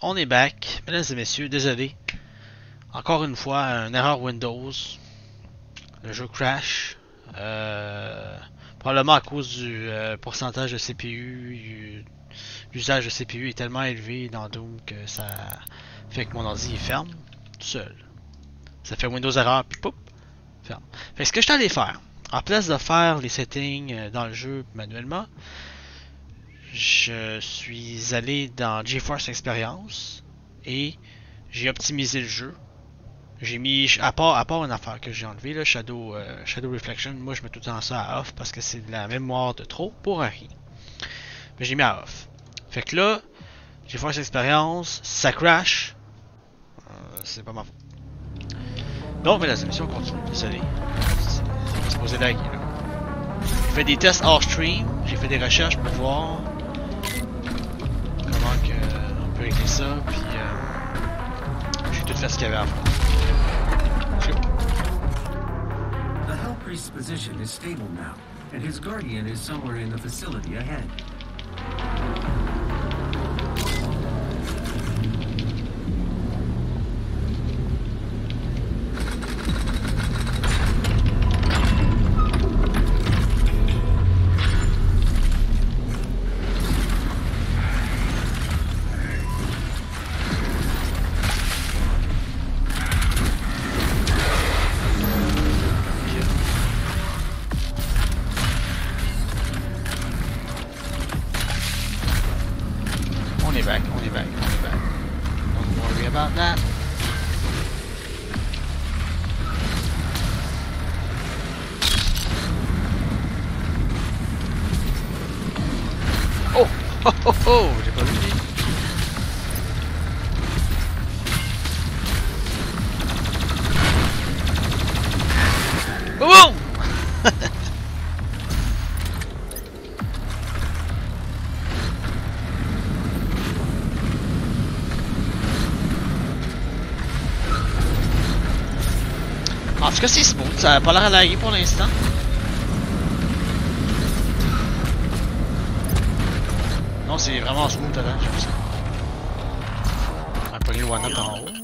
On est back. Mesdames et messieurs, désolé. Encore une fois, une erreur Windows. Le jeu crash. Probablement à cause du pourcentage de CPU. L'usage de CPU est tellement élevé dans Doom que ça fait que mon ordi il ferme tout seul. Ça fait Windows erreur, puis poup, ferme. Fait que ce que je suis allé faire, en place de faire les settings dans le jeu manuellement, je suis allé dans GeForce Experience et j'ai optimisé le jeu. J'ai mis, à part une affaire que j'ai enlevé, là, Shadow Reflection, moi je mets tout le temps ça à off parce que c'est de la mémoire de trop pour rien. Mais j'ai mis à off. Fait que là, GeForce Experience, ça crash. C'est pas ma faute. Donc, mesdames et messieurs, on continue. Désolé. C'est supposé laguer, là. J'ai fait des tests hors stream, j'ai fait des recherches pour voir comment que on peut régler ça, puis j'ai tout fait ce qu'il y avait à faire. Let's go. The Hell Priest's position is stable now, and his guardian is somewhere in the facility ahead. On est back. Don't worry about that. Oh! Oh oh oh! J'ai pas vu lui. Boum! En tout cas, c'est smooth, ça a pas l'air à laguer pour l'instant. Non, c'est vraiment smooth dedans, j'aime ça. On va pogner le one-up en haut.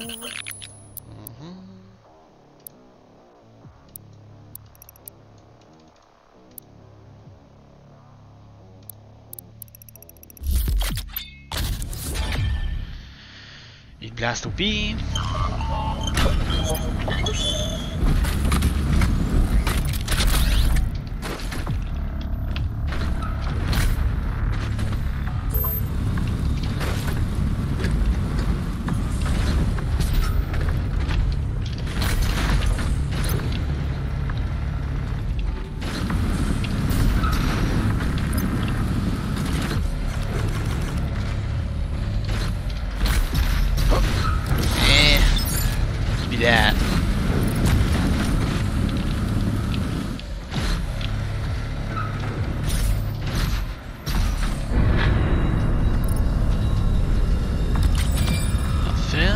Il blast au pire. That. Parfait.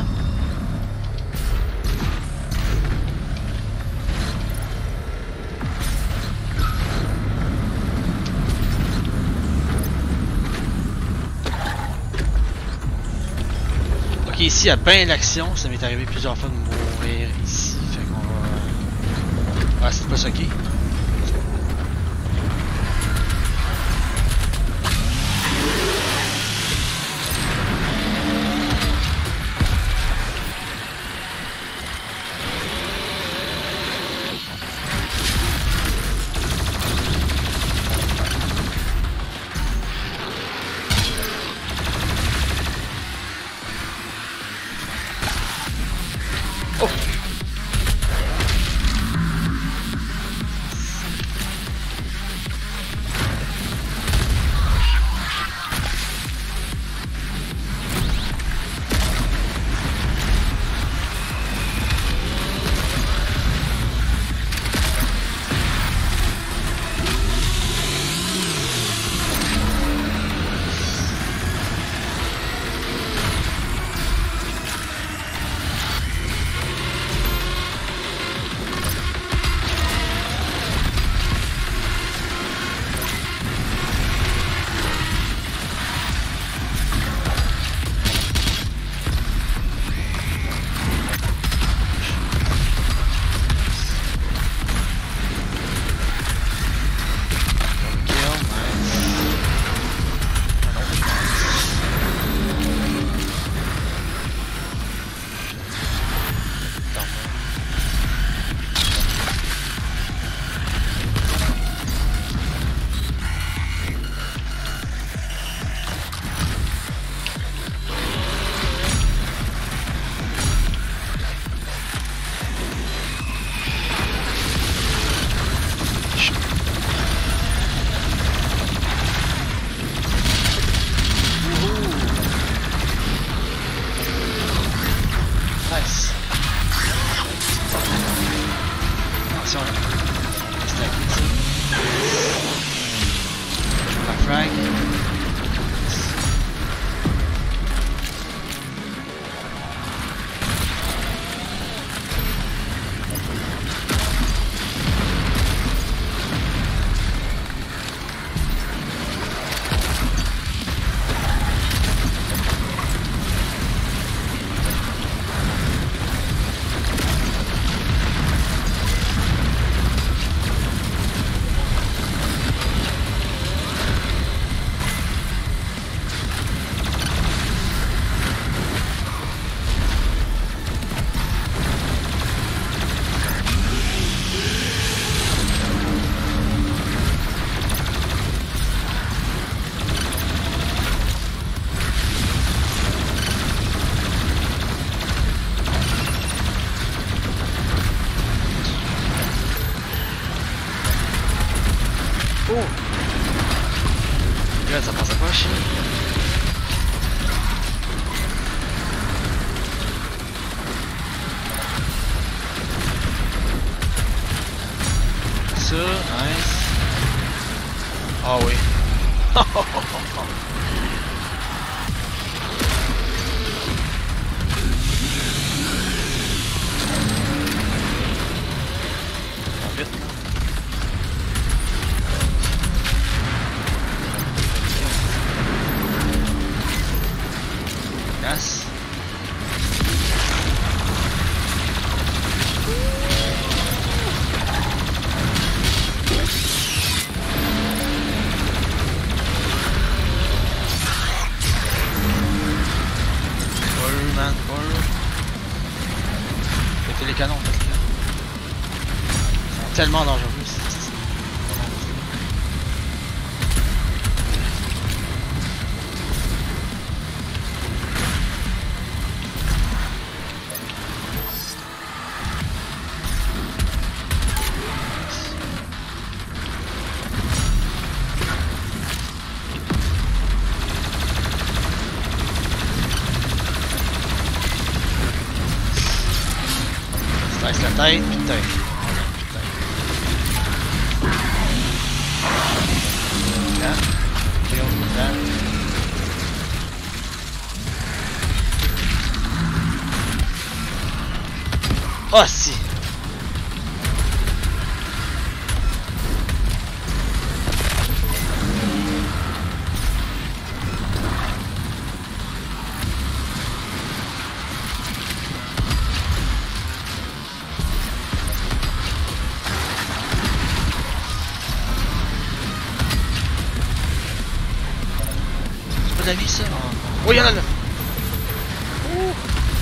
Ok, ici il y a bien l'action, ça m'est arrivé plusieurs fois de mourir ici, fait qu'on va... Ah, c'est pas ça qui. Oh! Ah oui. Vite. Yes. Man, péter les canons, parce que ils sont tellement dangereux. Slice la tête, puis tête. Là. Kill, là. Oh si! De la vie ça. Oh, il y en a là. Ouh.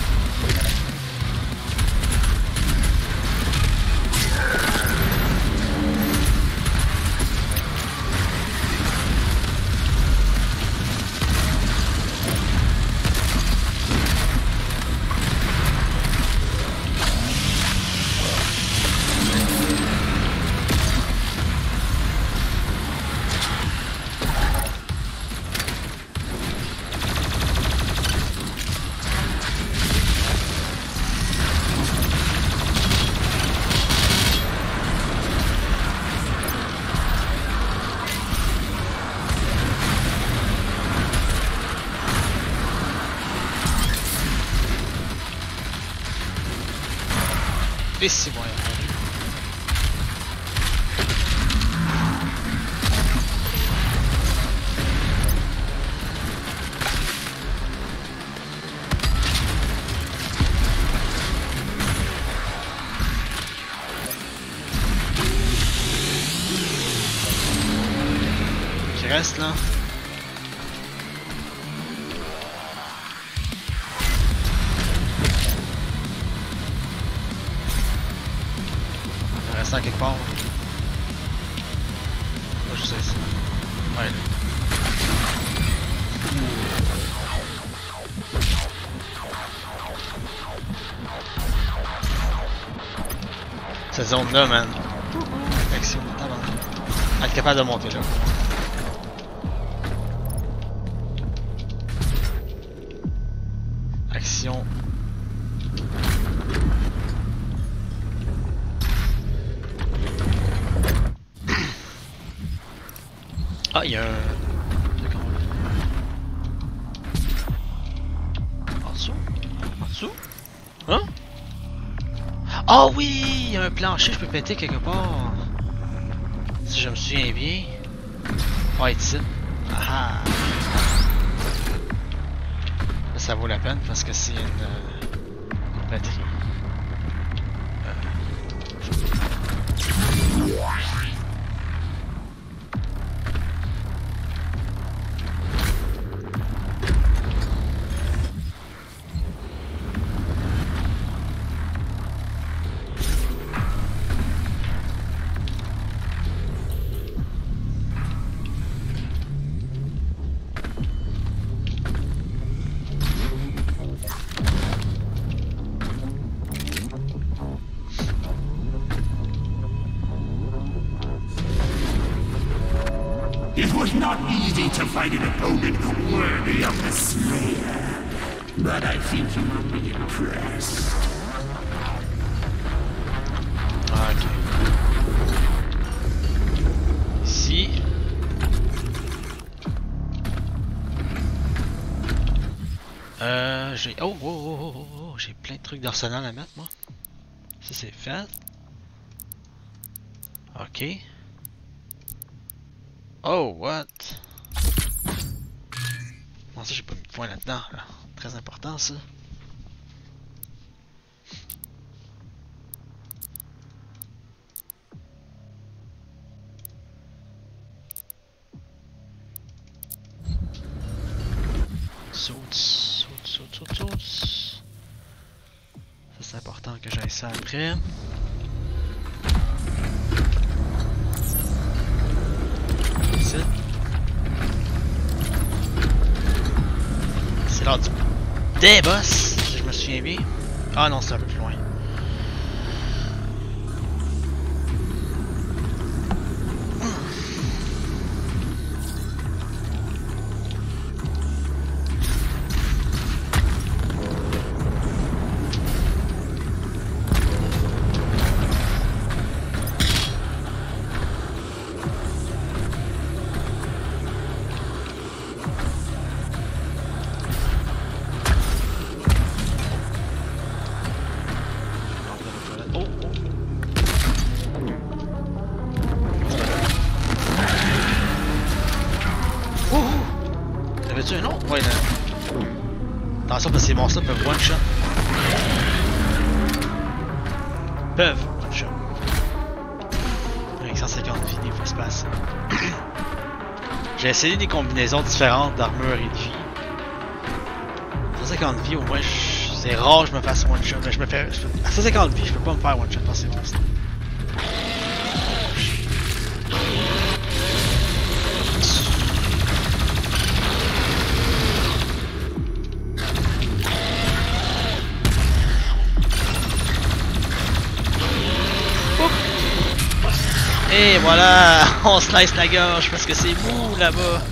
Et c'est bon. Qui reste là? Ça quelque part. Là, je sais ça. Ouais. Cette zone là, man. Action, être capable de monter là. Action. Ah, il y a un... En dessous? En dessous? Hein? Ah oui! Il y a un plancher, je peux péter quelque part. Si je me souviens bien. Ouais, ici. Ah! Ça vaut la peine parce que c'est une batterie. It was not easy to find an opponent worthy of the Slayer, but I think you will be impressed. Ok. Ici. J'ai... Oh, oh, oh, oh, oh, oh, j'ai plein de trucs d'arsenal à mettre, moi. Ça, c'est fait. Ok. Oh, what? Non, ça, j'ai pas mis de point là-dedans. Là. Très important, ça. Saute, saute, saute, saute, saute. Ça, c'est important que j'aille ça après. Ici. C'est l'heure du des boss, si je me souviens bien. Ah non, c'est un peu plus loin. T'avais-tu un autre? Ouais, là. Attention parce que ces monstres-là peuvent one-shot. Peuvent one-shot. Avec 150 vie, il faut se passer. J'ai essayé des combinaisons différentes d'armure et de vie. 150 vie, au moins, c'est rare que je me fasse one-shot. Mais je me fais... À 150 vie, je peux pas me faire one-shot par ces monstres. Et voilà, on slice la gorge parce que c'est mou là-bas.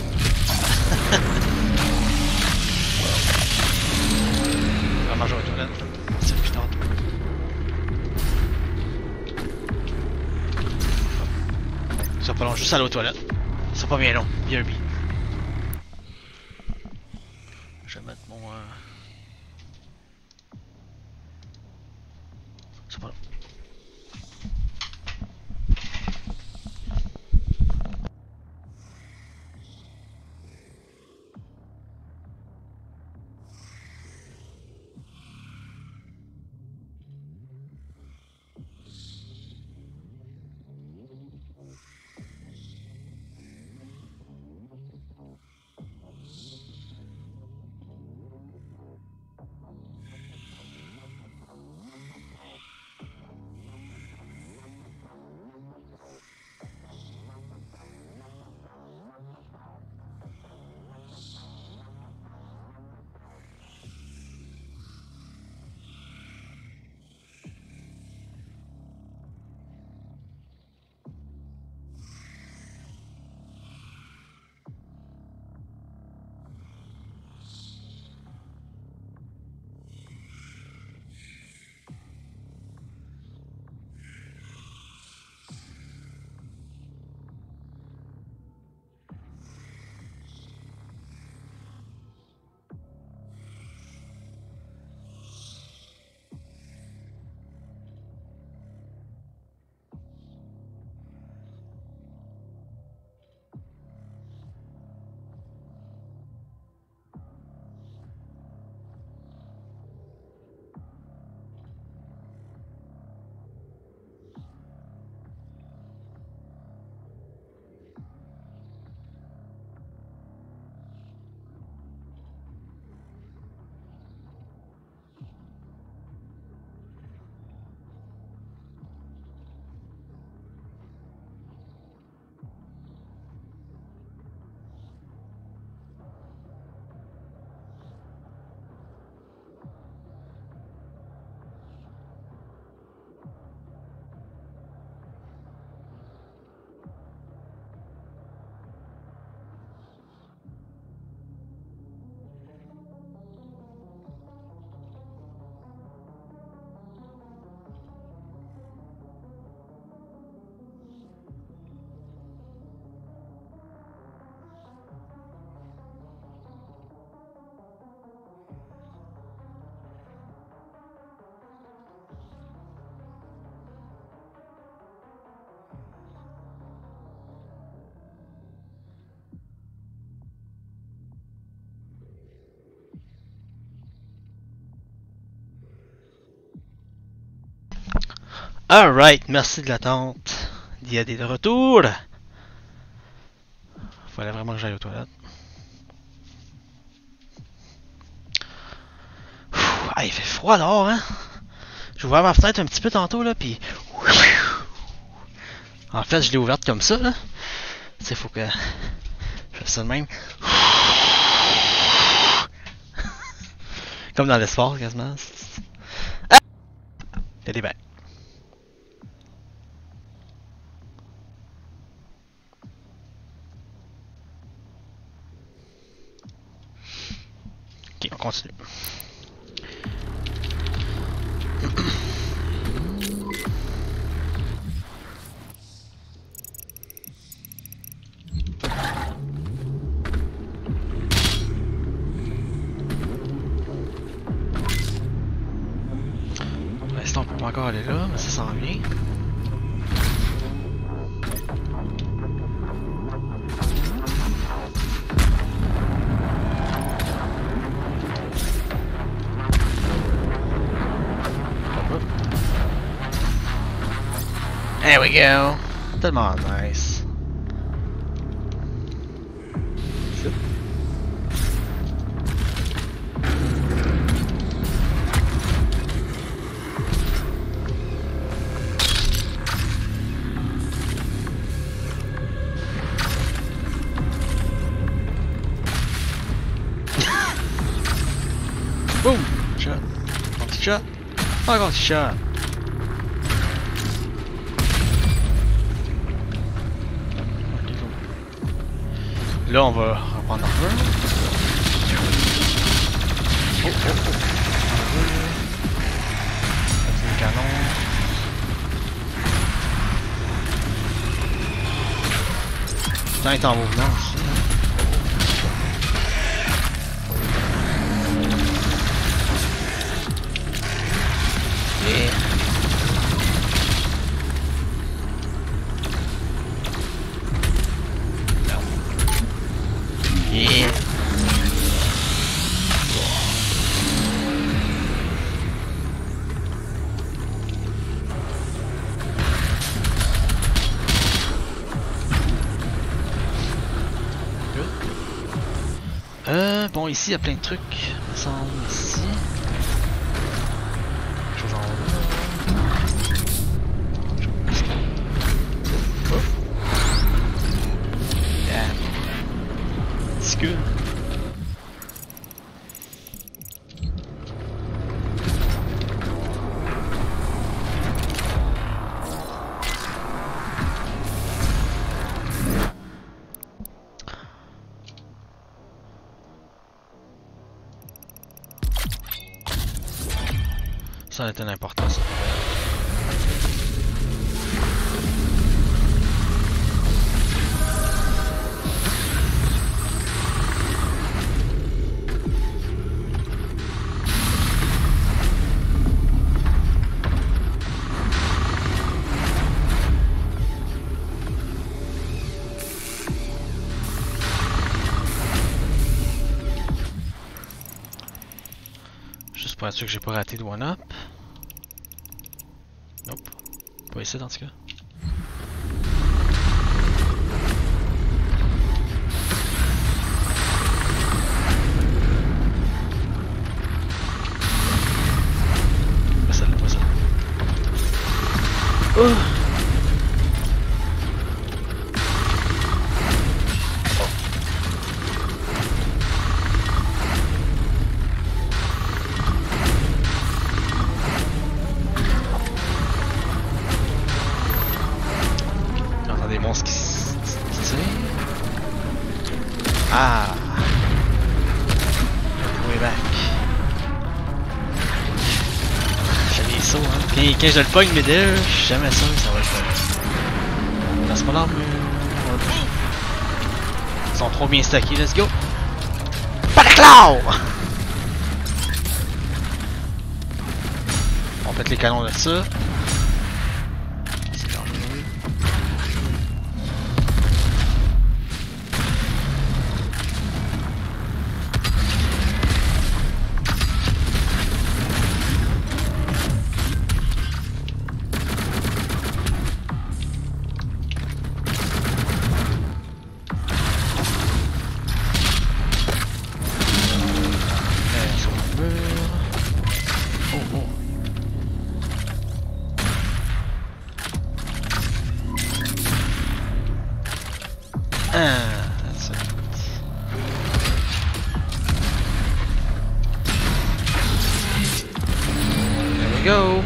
On va manger aux toilettes. C'est plus tard. Ça va pas long, juste aller aux toilettes. Ça va pas bien long, BRB. Je vais mettre mon... C'est pas long. Alright, merci de l'attente. Dia de retour. Fallait vraiment que j'aille aux toilettes. Ah, il fait froid dehors, hein? J'ai ouvert ma fenêtre un petit peu tantôt, là, pis... En fait, je l'ai ouverte comme ça, là. Tu sais, faut que... Je fais ça de même. Comme dans l'espoir, quasiment. Ah! Il y a des bains. Ok, on continue. Pour l'instant, on peut pas encore aller là, mais ça s'en vient. There we go. Tellement nice. Boom! Shot. Petit shot. Encore petit shot. Là, on va reprendre un peu. Oh, oh, oh. C'est le canon. Le temps est en mouvement aussi. Yeah. Yeah. Bon, ici il y a plein de trucs, il me semble, ici. Quelque chose en haut. Oh. Yeah. C'est cool. Ça a été important, ça. Juste pour être sûr que j'ai pas raté de one-up. Nope. Pas ici dans ce cas. Pas celle-là, pas celle-là. Oh! Des monstres qui tirent. Ah! Way back. J'ai des sauts, hein. Quand je le pogne, mais je suis jamais sûr que ça va le faire. Passe pas l'armure. Ils sont trop bien stackés, let's go! Pas de claw! On pète les canons de ça. oh. That's it. There we go.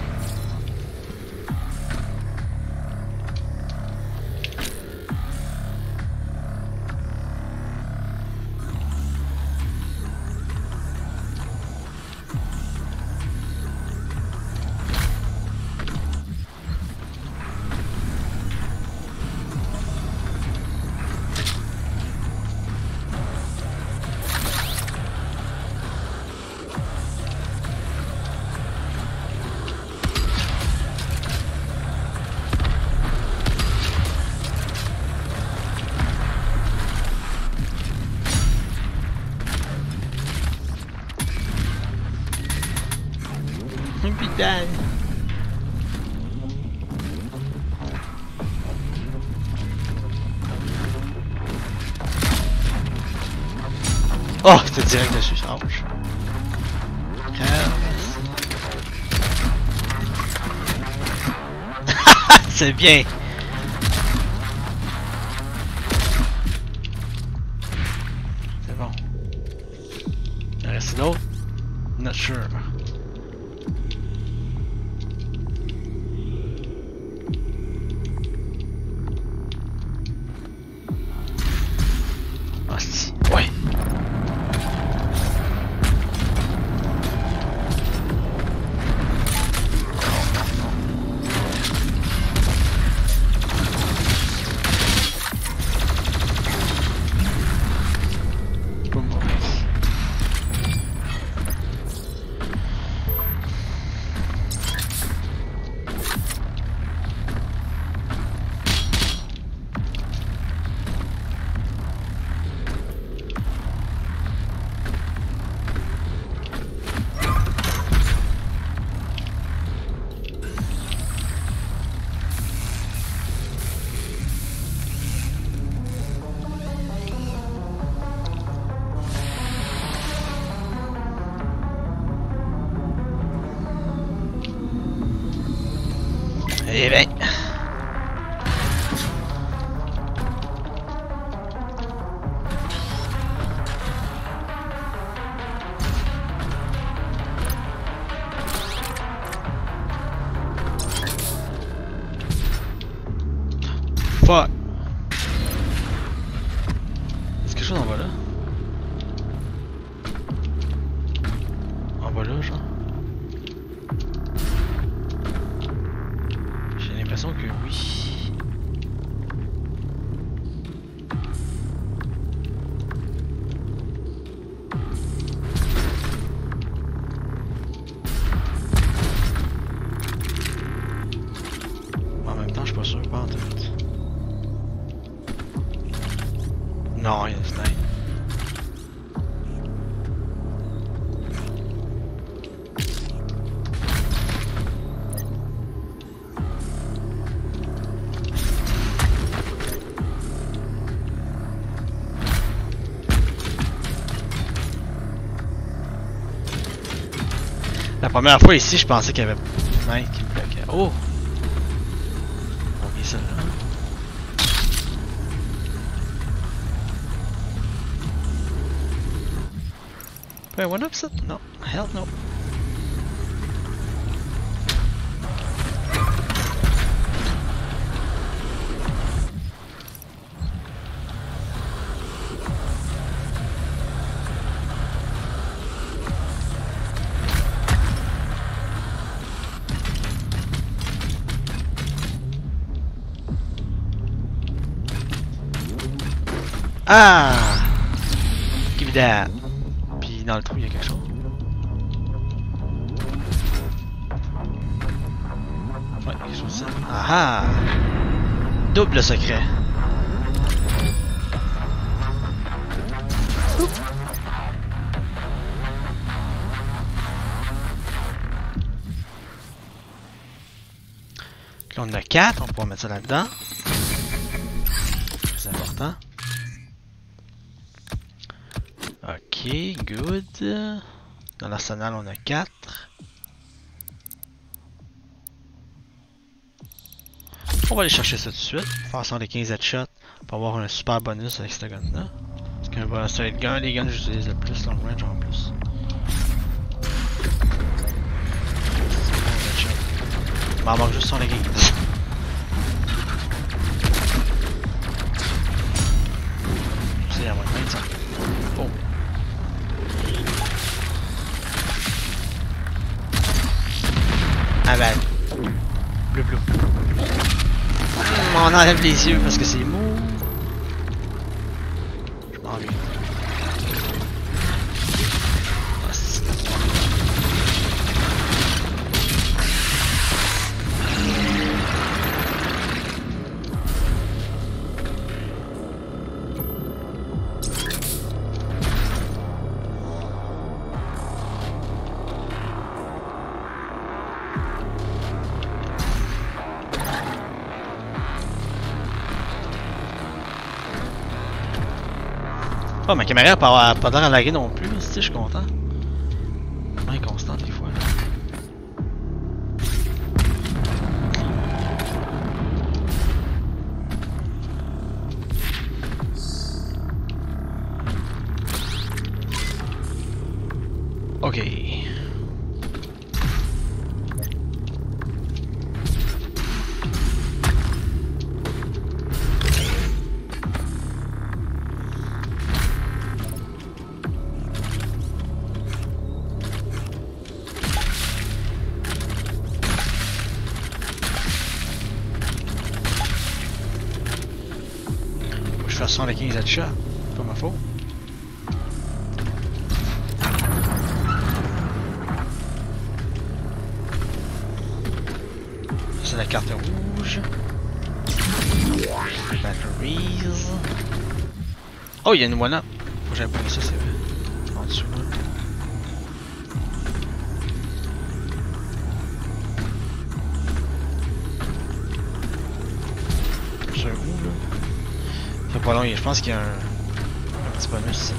Putain. Oh, c'était direct dessus, ouch. C'est bien. C'est bon. Il en reste d'autres? Not sure. Ouais. Pas mauvais. Eh ben. Fuck. Est-ce que quelque chose en bas là? En bas là, genre? J'ai l'impression que oui. En même temps, je suis pas sûr, pas en tête. Non, il y a une fenêtre. La première fois ici, je pensais qu'il y avait une fenêtre qui me bloquait. Oh! Ok, celle-là. Wait, one up set? No. Hell no. Ah! Give me that. Puis dans le trou, il y a quelque chose. Ouais, quelque chose ça. Ah ah! Double secret. Oups. Là, on en a 4, on pourra mettre ça là-dedans. C'est important. Ok, good. Dans l'arsenal, on a 4. On va aller chercher ça tout de suite. Faire 115 headshots pour avoir un super bonus avec ce gun-là. Parce qu'un straight gun, les guns que j'utilise le plus long range en plus. Il m'en manque juste 115. C'est à moins de 25. Oh. Ah ben. Bleu bleu. On enlève les yeux parce que c'est mou. Je m'en vais. Oh, ma caméra n'a pas l'air à laguer non plus, je suis content. Elle est constante des fois. Là. Ok. Je fais 115 headshots, pas ma faute. C'est la carte rouge. Batteries. Oh, il y a une one-up. Faut que j'aille prendre ça, c'est vrai. En dessous là. C'est où là? C'est pas long, je pense qu'il y a un petit bonus ici.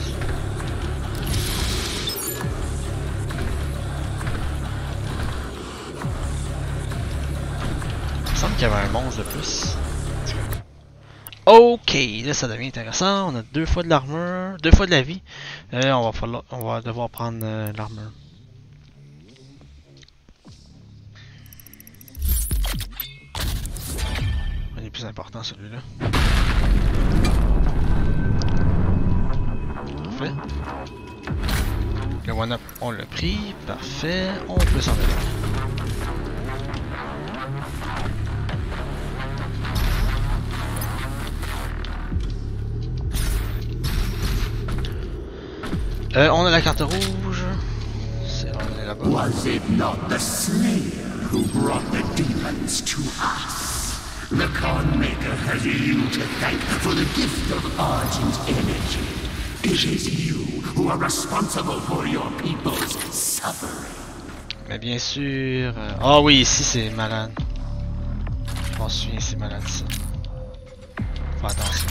Il me semble qu'il y avait un monstre de plus. Ok, là ça devient intéressant. On a 2 fois de l'armure, 2 fois de la vie. Là, on va devoir prendre l'armure. Il est plus important celui-là. Parfait. Le one-up, on l'a pris. Parfait. On peut s'en aller. On a la carte rouge. On est là-bas. Was it not the Slayer who brought the demons to us? The Con Maker has you to thank for the gift of Argent energy. It is you who are responsible for your people's suffering. Mais bien sûr. Ah oui, ici c'est malade. Je m'en souviens, c'est malade ça. Faut attention.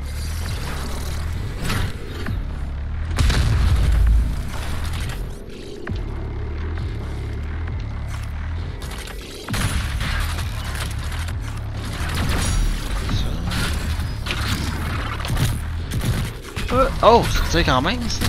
Oh, c'est quand même ça.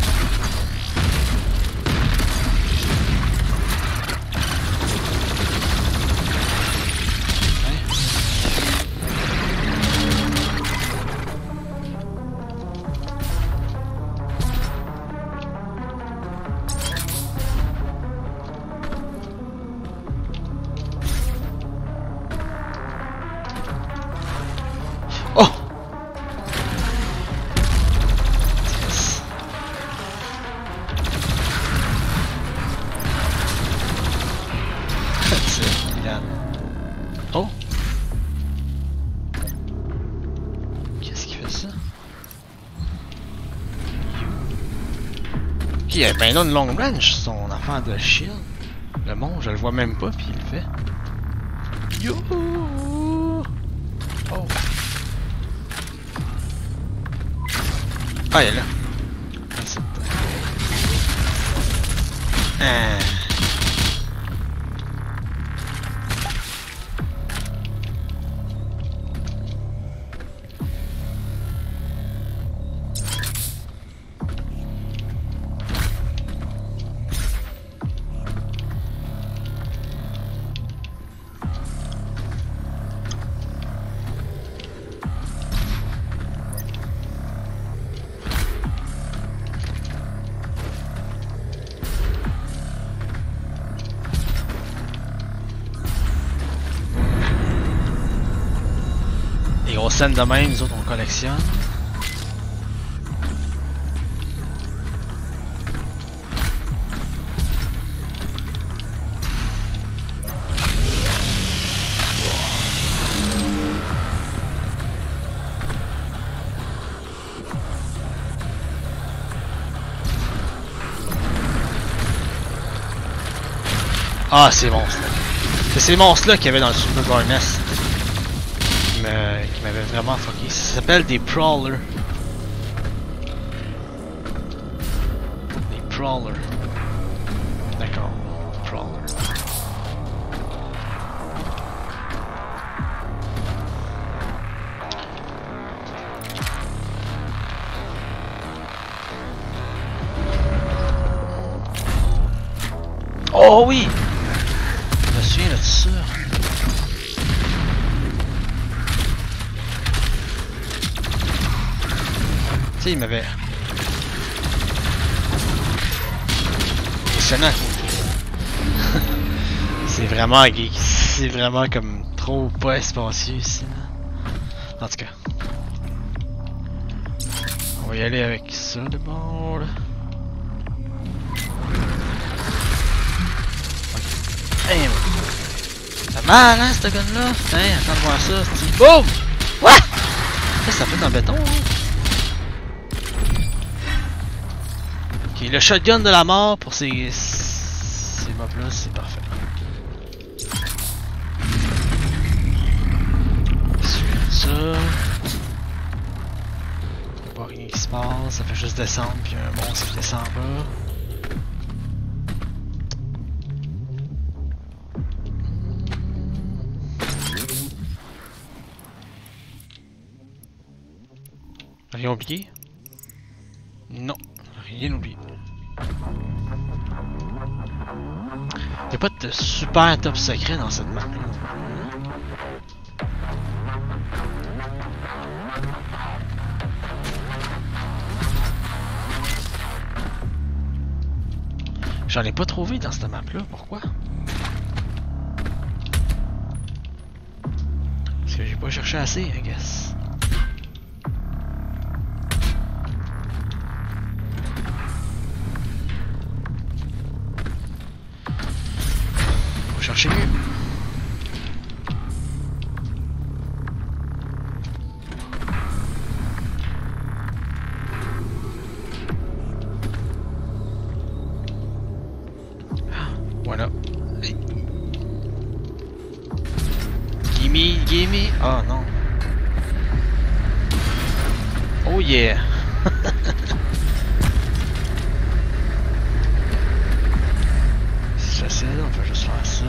Oh! Oh! Qu'est-ce qu'il fait ça? Ok, il a ben là une long range, son affaire de shield. Le monstre, je le vois même pas, puis il le fait. Yo! Oh! Ah, il est là. Les grosses scènes de même, nous autres on collectionne. Ah, ces monstres-là. C'est ces monstres-là qu'il y avait dans le Super Bar Nest qui m'avaient vraiment fucké. Ça s'appelle des Prowlers. Des Prowlers. D'accord. Prowlers. Oh oui! Je me souviens de ça. Tu sais, il m'avait... Impressionnant. C'est vraiment geek. C'est vraiment comme trop pas espacieux ici. En tout cas. On va y aller avec ça d'abord. Hey, ça mal hein cette gun là? Hey, attends de voir ça, c'est boum! What? Qu'est-ce que ça fait dans le béton hein? Ok, le shotgun de la mort pour ces mobs là, c'est parfait. Ça. Pas rien qui se passe, ça fait juste descendre puis un monstre qui descend pas. Rien oublié? Non, rien oublié. Y'a pas de super top secret dans cette map là. J'en ai pas trouvé dans cette map là, pourquoi? Parce que j'ai pas cherché assez, I guess. Chercher mieux. Voilà. Gimme, gimme. Oh non. Oh yeah. C'est ça, on peut juste faire ça.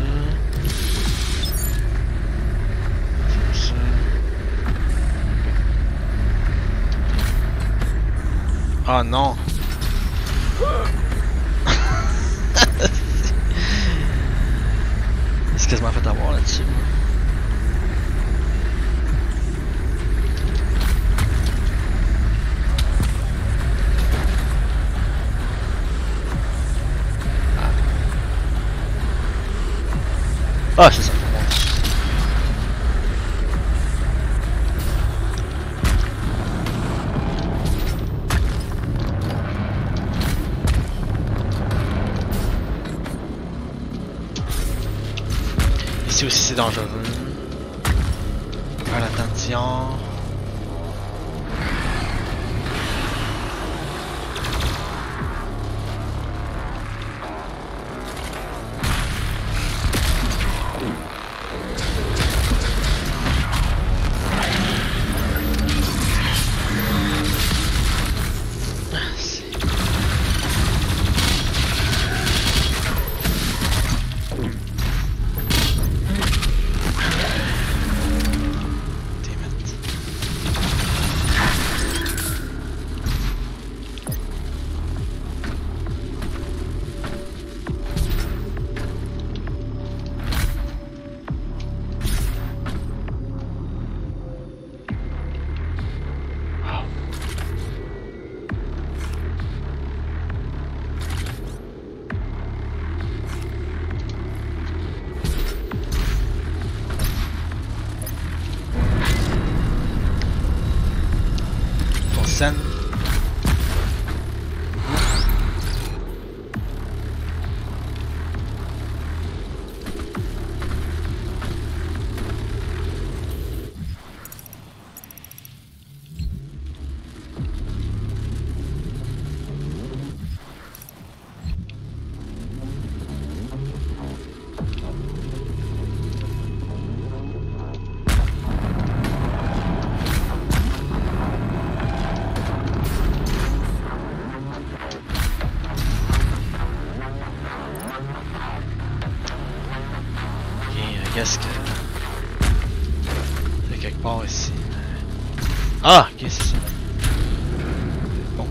Ça. Oh non. C'est quasiment fait avoir là-dessus. Ah, c'est ça. Ici aussi c'est dangereux. Faire attention. scène. Qu'est-ce que... C'est quelque part ici. Ah! Ok, c'est ça. Bon.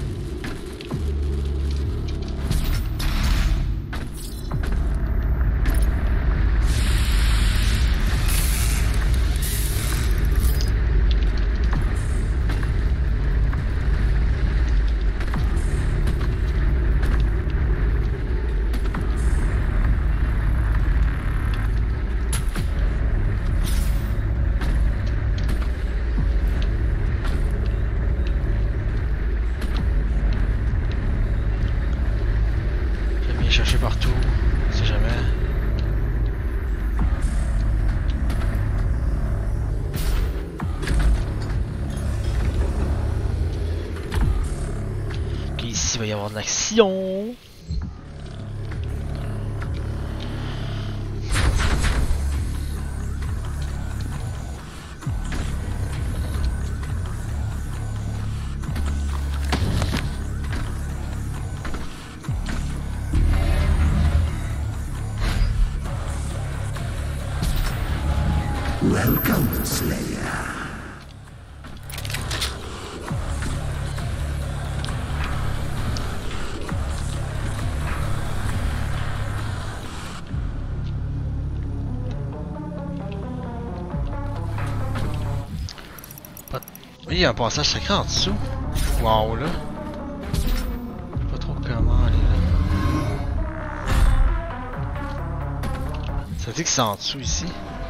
Chercher partout, on sait jamais. Ok, ici il va y avoir de l'action. Welcome, Slayer. Oui, il y a un passage secret en dessous. Wow, là. Pas trop comment aller là. Ça dit que c'est en dessous ici.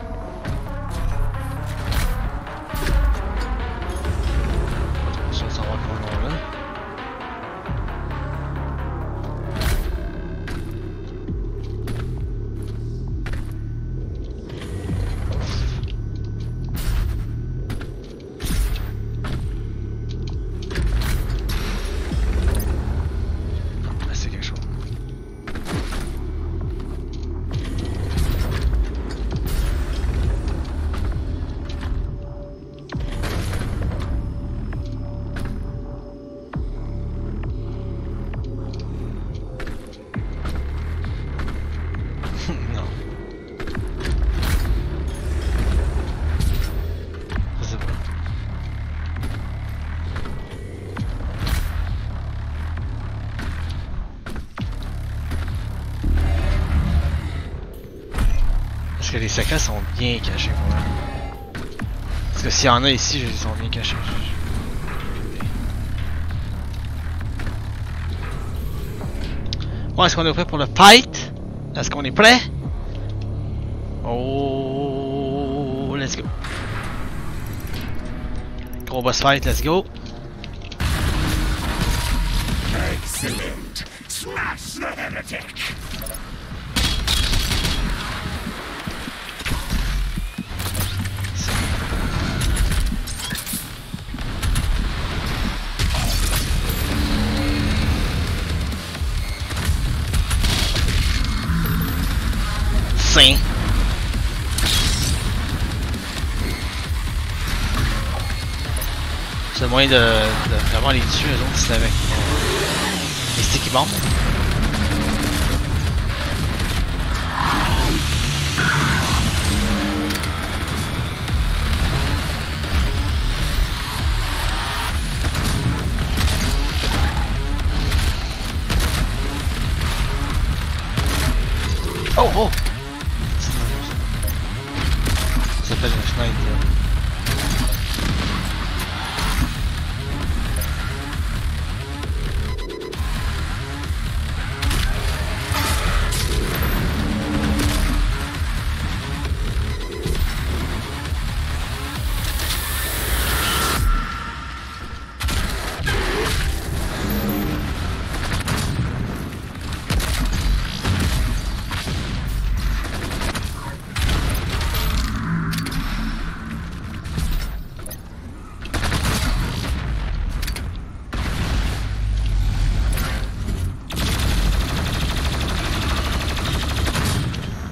Parce que les secrets sont bien cachés pour moi. Parce que s'il y en a ici, ils sont bien cachés. Bon, est-ce qu'on est prêt pour le fight? Est-ce qu'on est prêt? Oh, let's go. Gros boss fight, let's go. Excellent. Smash the heretic. Sim. C'est le moyen de vraiment les tuer, eux autres, c'est avec les sticky bombs. Oh oh! Ça s'appelle une fenêtre là.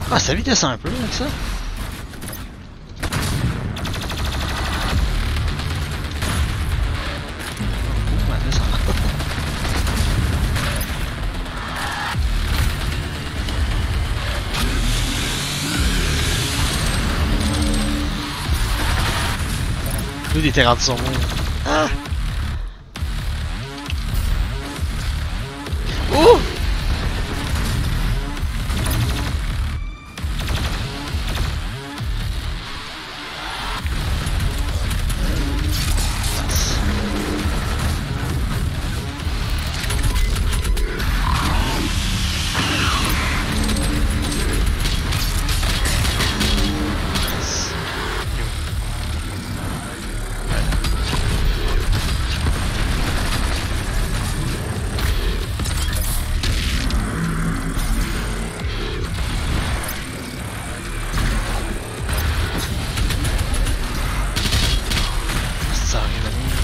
Ah, sa vie descend un peu avec ça. Oh, elle descend. Lui, il était rendu son mot. Ah! Oh! Ça arrive à nous.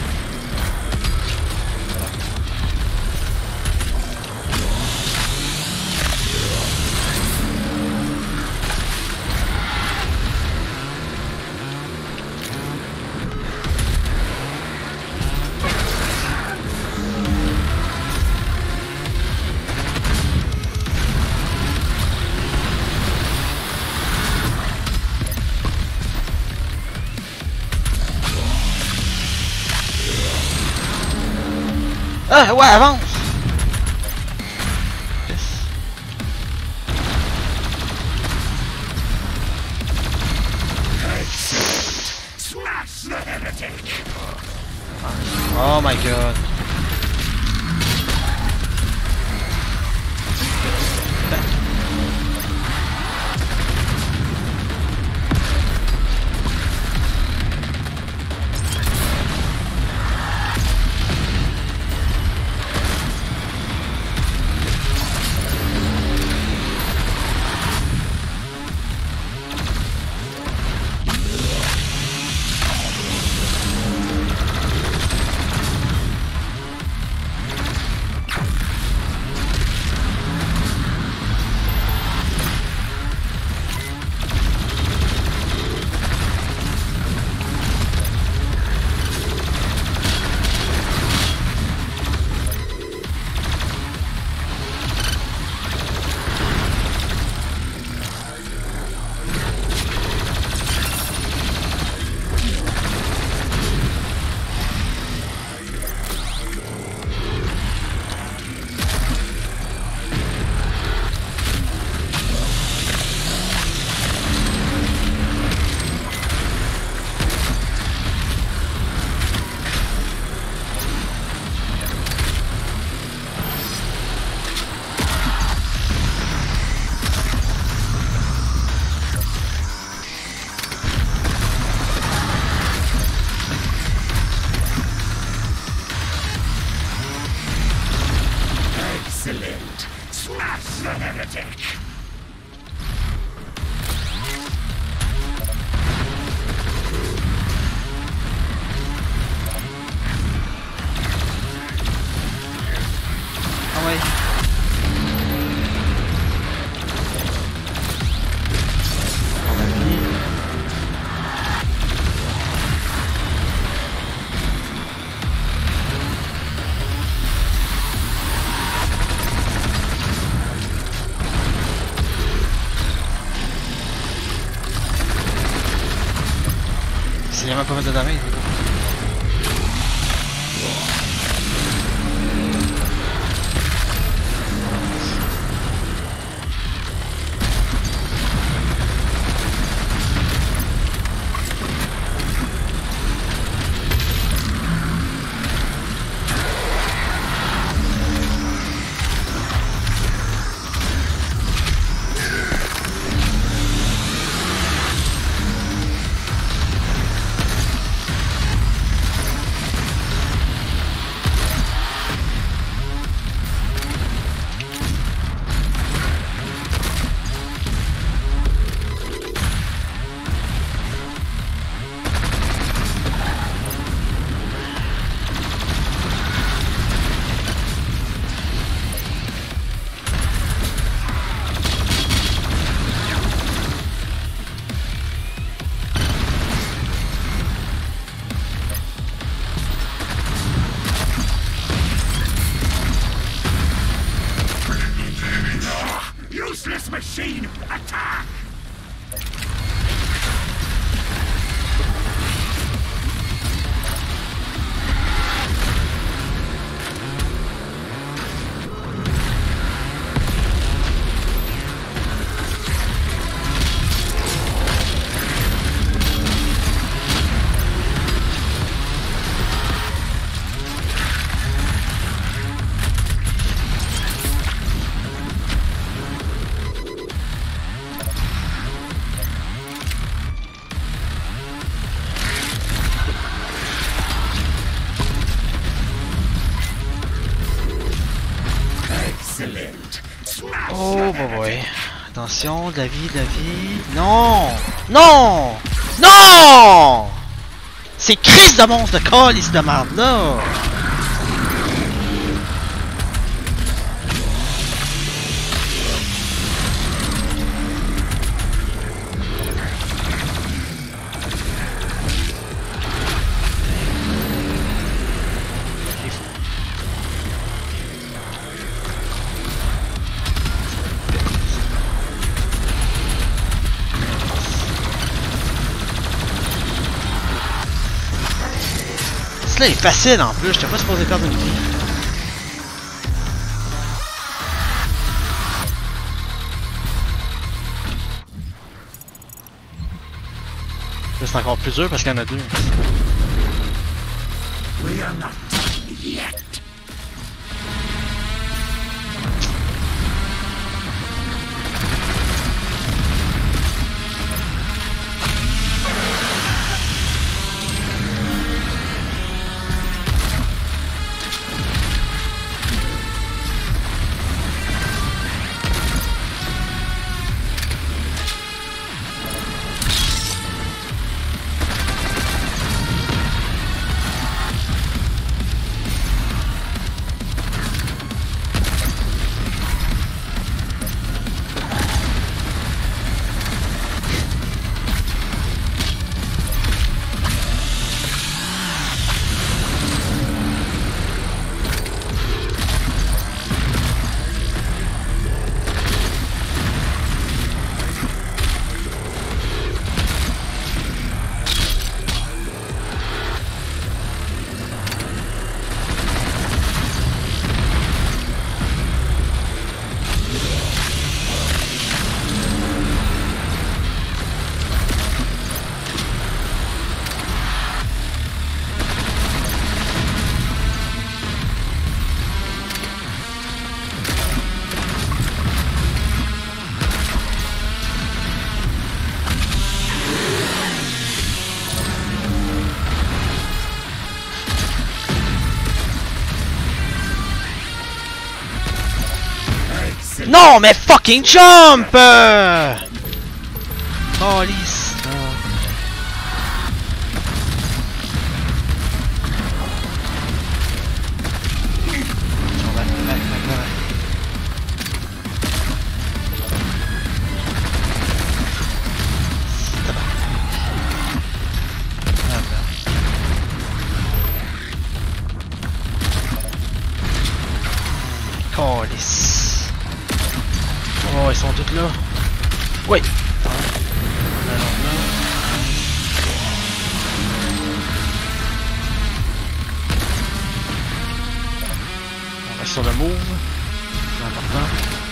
Ah, ouais, avance! Yes. Smash the heretic! Oh my god. Excellent! Smash the heretic! Ah ouais. On a fini. C'est vraiment pas mal de damage. machine, attack! Oh boy. Attention, David. Non! Non! Non! C'est Chris de monstre de calice de merde là! Là, il est facile en plus, j'étais pas supposé perdre une vie. Là, c'est encore plus dur parce qu'il y en a deux. We are not done yet. Non, mais fucking jump! Police. Police. Oh, ils sont tous là. Oui. On reste sur le move. C'est important.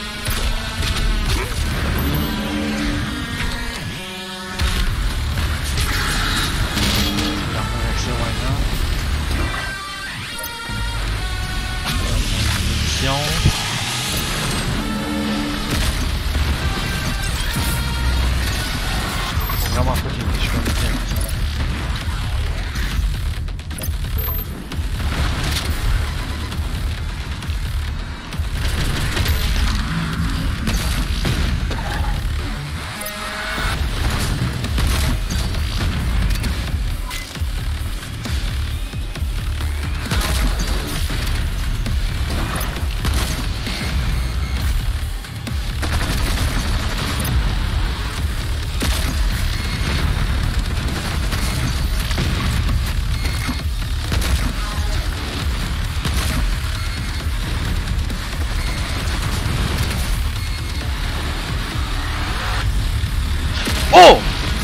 Avec ça, ouais, non. Munitions. Vraiment pas qu'il je peux me dire. Oh!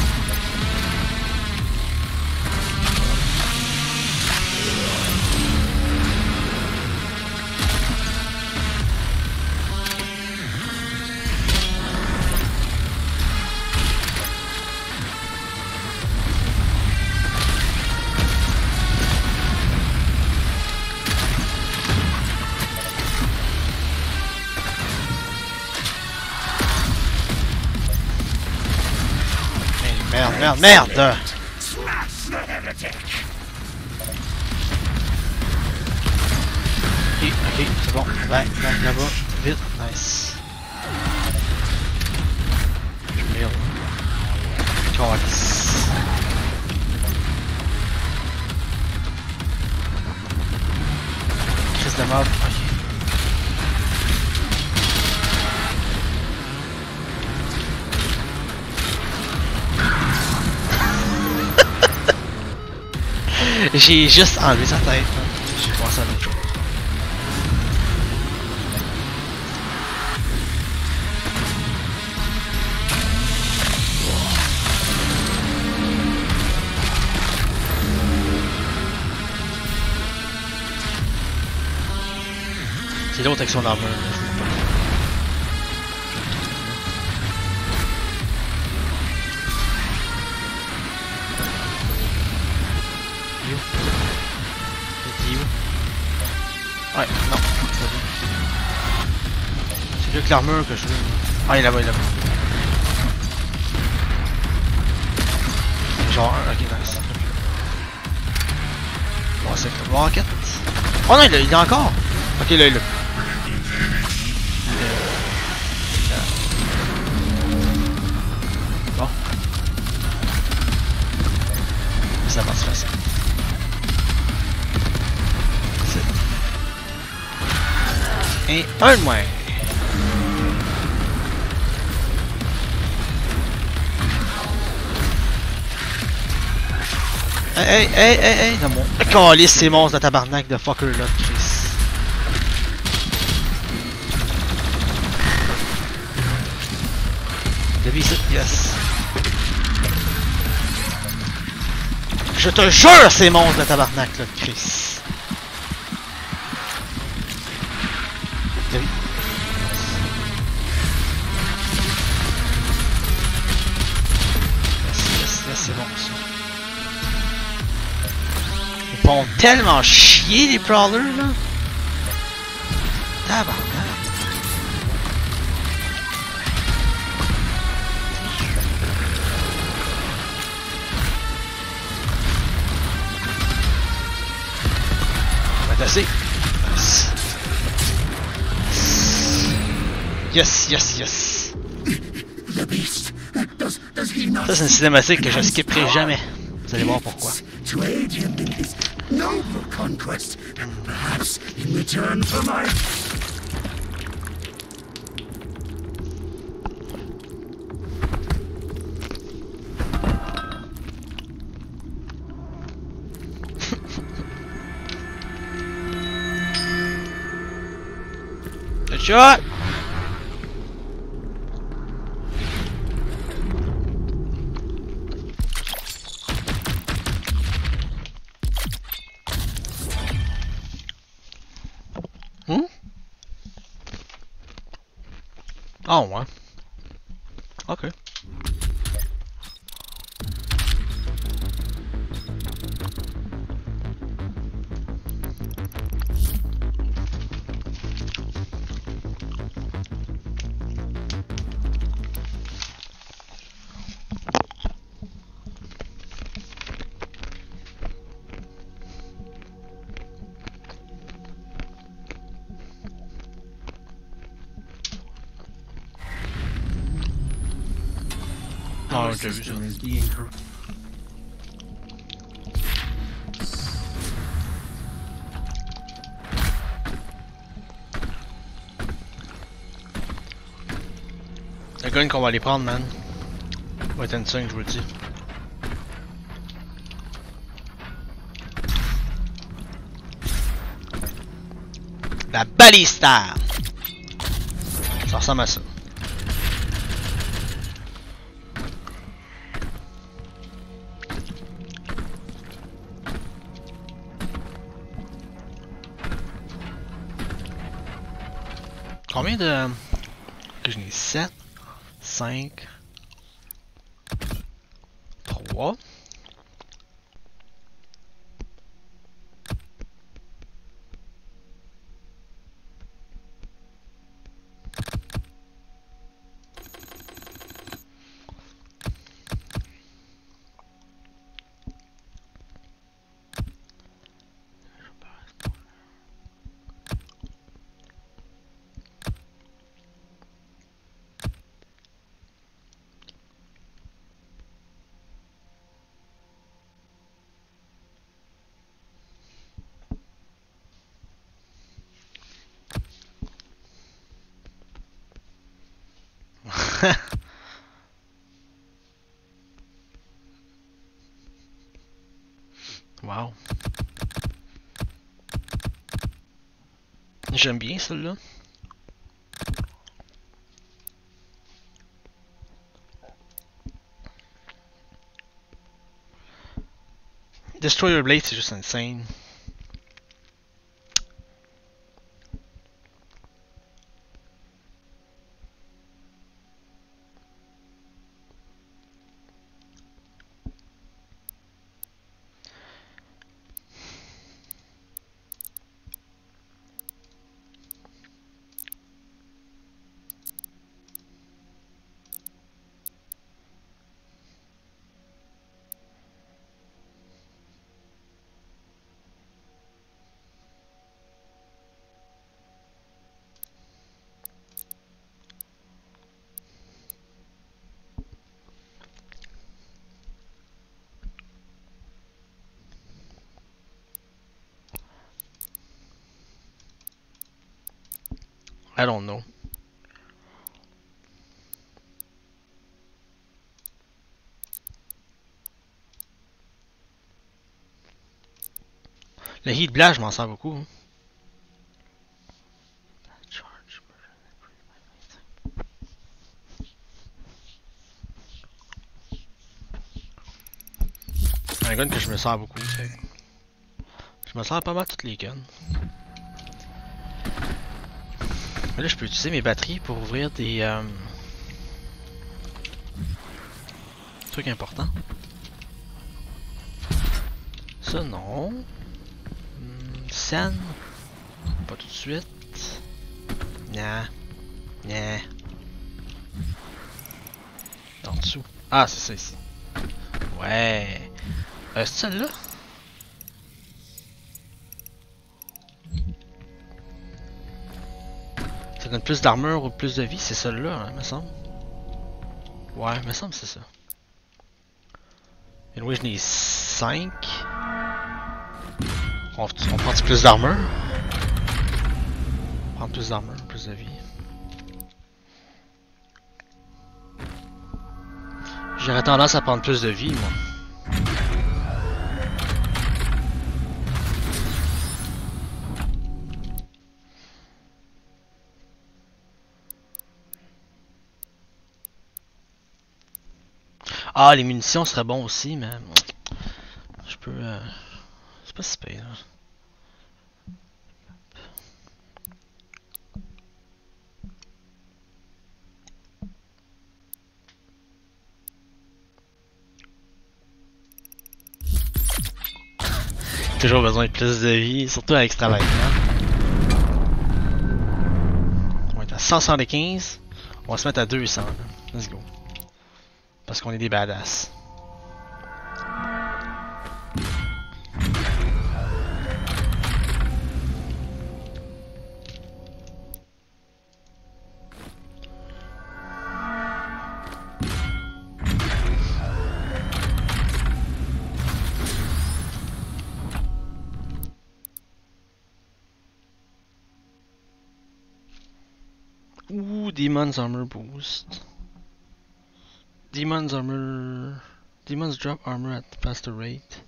Merde, merde, merde! Smash the heretic! Ok, ok, c'est bon. Ouais, là-bas, vite, nice. Merde. Calice. Crise de mort, ok. J'ai juste enlevé sa tête. J'ai pensé à l'autre chose. C'est l'autre avec son armure. Ouais, non, c'est lui avec l'armure que je veux. Ah, il est là-bas, il est là-bas. Genre, ok, nice. Bon, c'est une rocket. Oh non, il est encore! Ok, là, il est. Bon. Ça va se passer. Et un de moins. Hey, dans mon... Calice, ces monstres de tabarnak de fucker là, Chris. Devine ça, yes. Je te jure, ces monstres de tabarnak là, Chris. C'est bon ça. Ils font tellement chier les brawlers là. Tabarnak. On va tasser. Yes, yes, yes. The beast. Does he not Ça c'est une cinématique que je skipperai jamais. Vous allez voir pourquoi. to aid him in his noble conquest, perhaps in return for my... Good shot! Oh ouais. Ok. Our j'ai vu ça. system is being corrupted. Le gun qu'on va aller prendre, man. Va être une 5, je vous le dis. La balista! Ça ressemble à ça. Combien de... que je n'ai 7, 5, 3. Wow. J'aime bien celle-là. Destroyer Blade, c'est juste insane. I don't know. Le Heat Blast, je m'en sers beaucoup. Hein. C'est un gun que je me sers beaucoup. T'sais. Je me sers pas mal toutes les guns. Mais là, je peux utiliser mes batteries pour ouvrir des trucs importants. Ça, non. Scène. Pas tout de suite. Nah. Nah. En dessous. Ah, c'est ça ici. Ouais. C'est celle-là? Ça donne plus d'armure ou plus de vie, c'est celle-là, hein, me semble. Ouais, me semble c'est ça. Et oui, je n'ai 5. On prend plus d'armure. On prend plus d'armure, plus de vie. J'aurais tendance à prendre plus de vie, moi. Ah, les munitions seraient bon aussi, mais je peux. C'est pas si pire. Toujours besoin de plus de vie, surtout à l'extravagant. On va être à 175. On va se mettre à 200. Là. Let's go. Parce qu'on est des badass. Ouh, Demon's Armor Boost. Demon's drop armor at faster rate.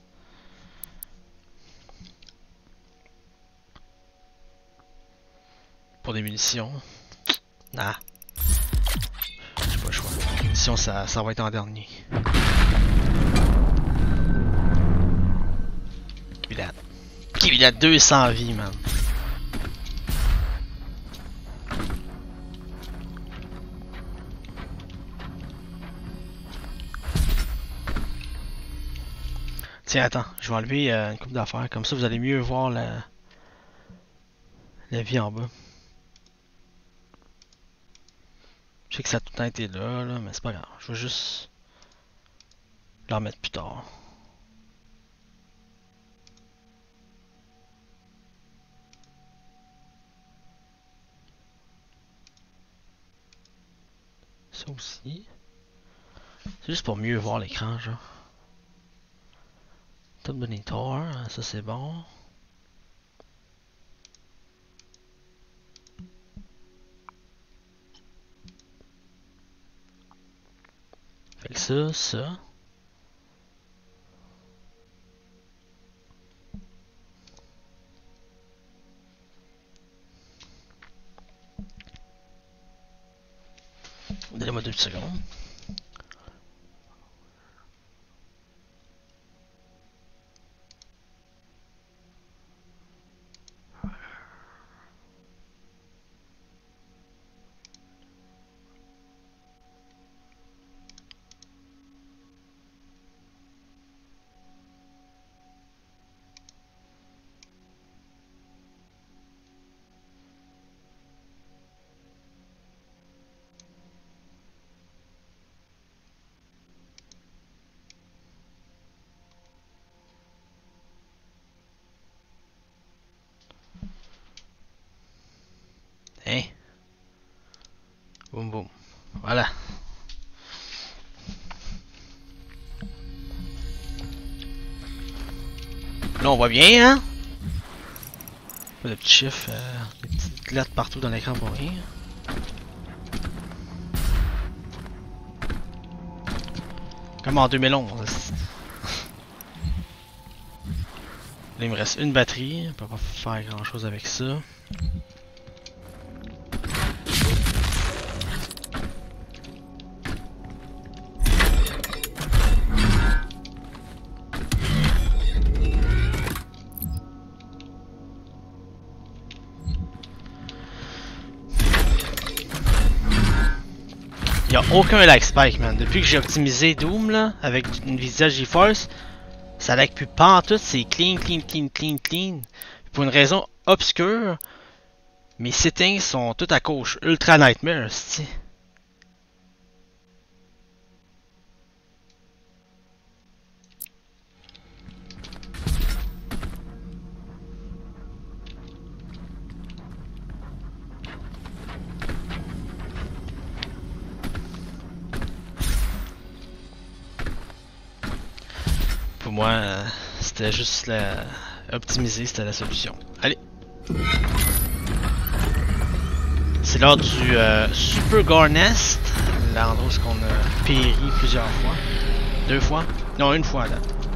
Pour des munitions. Nah. J'ai pas le choix. Les munitions, ça va être en dernier. Give me that 200 vies, man. Tiens, attends, je vais enlever une coupe d'affaires, comme ça vous allez mieux voir la vie en bas. Je sais que ça a tout le temps été là, mais c'est pas grave. Je vais juste le remettre plus tard. Ça aussi. C'est juste pour mieux voir l'écran, genre. Top monitor, ça c'est bon. Fait que ça. Donnez-moi 2 secondes. Hein? Boum boum. Voilà. Là on voit bien, hein? Pas de petits chiffres, des petites lettres partout dans l'écran pour rien. Comme en 2011. Là il me reste une batterie, on peut pas faire grand chose avec ça. Aucun lag spike, man. Depuis que j'ai optimisé Doom là, avec une Nvidia GeForce, ça lag plus pantoute, c'est clean. Pour une raison obscure, mes settings sont tout à gauche. Ultra Nightmare, c'ti. Pour moi, c'était juste optimiser, c'était la solution. Allez! C'est l'heure du Super Gore Nest, l'endroit où on a péri plusieurs fois. 2 fois? Non, 1 fois là.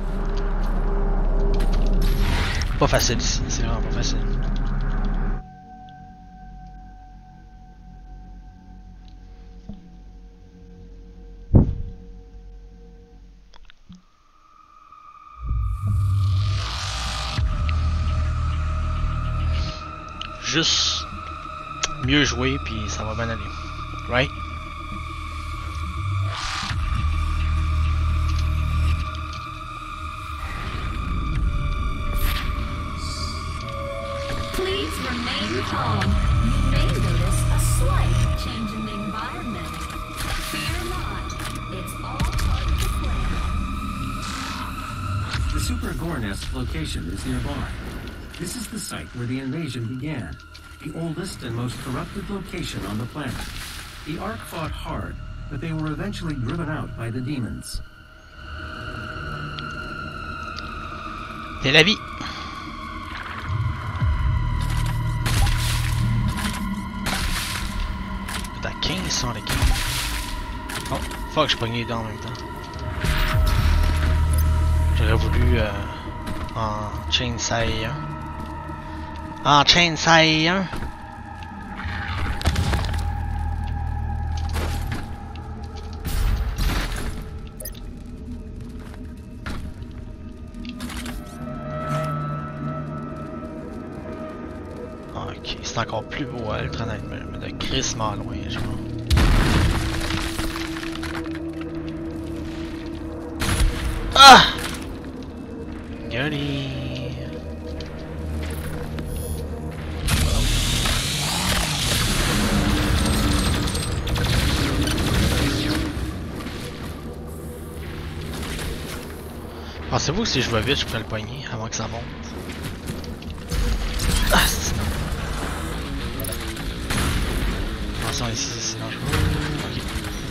Pas facile ici, c'est vraiment pas facile. Juste mieux jouer puis ça va bien aller. Right? Please remain calm. You may notice a slight change in the environment. Fear not. It's all part of the plan. The Super Gore Nest location is nearby. This is the site where the invasion began, the oldest and most corrupted location on the planet. The Ark fought hard, but they were eventually driven out by the demons. C'est la vie. T'as 15 sans les 15. Oh, fuck, je pognais les dents en même temps. J'aurais voulu en Chainsaw 1. En Chainsaw 1. Ok, c'est encore plus beau à Ultra Nightmare, mais de crissement loin, je crois. Ah! Joli. Pensez-vous que si je vais vite, je pourrais le poigner avant que ça monte? Ah, c'est... Attention ici, c'est dangereux. Ok.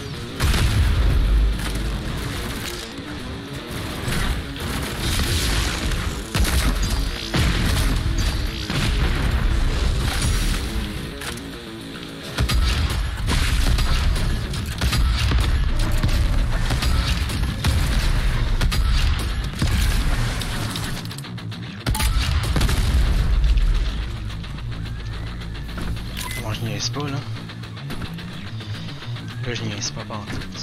Moi je niaise pas là. Là je niaise pas en tout.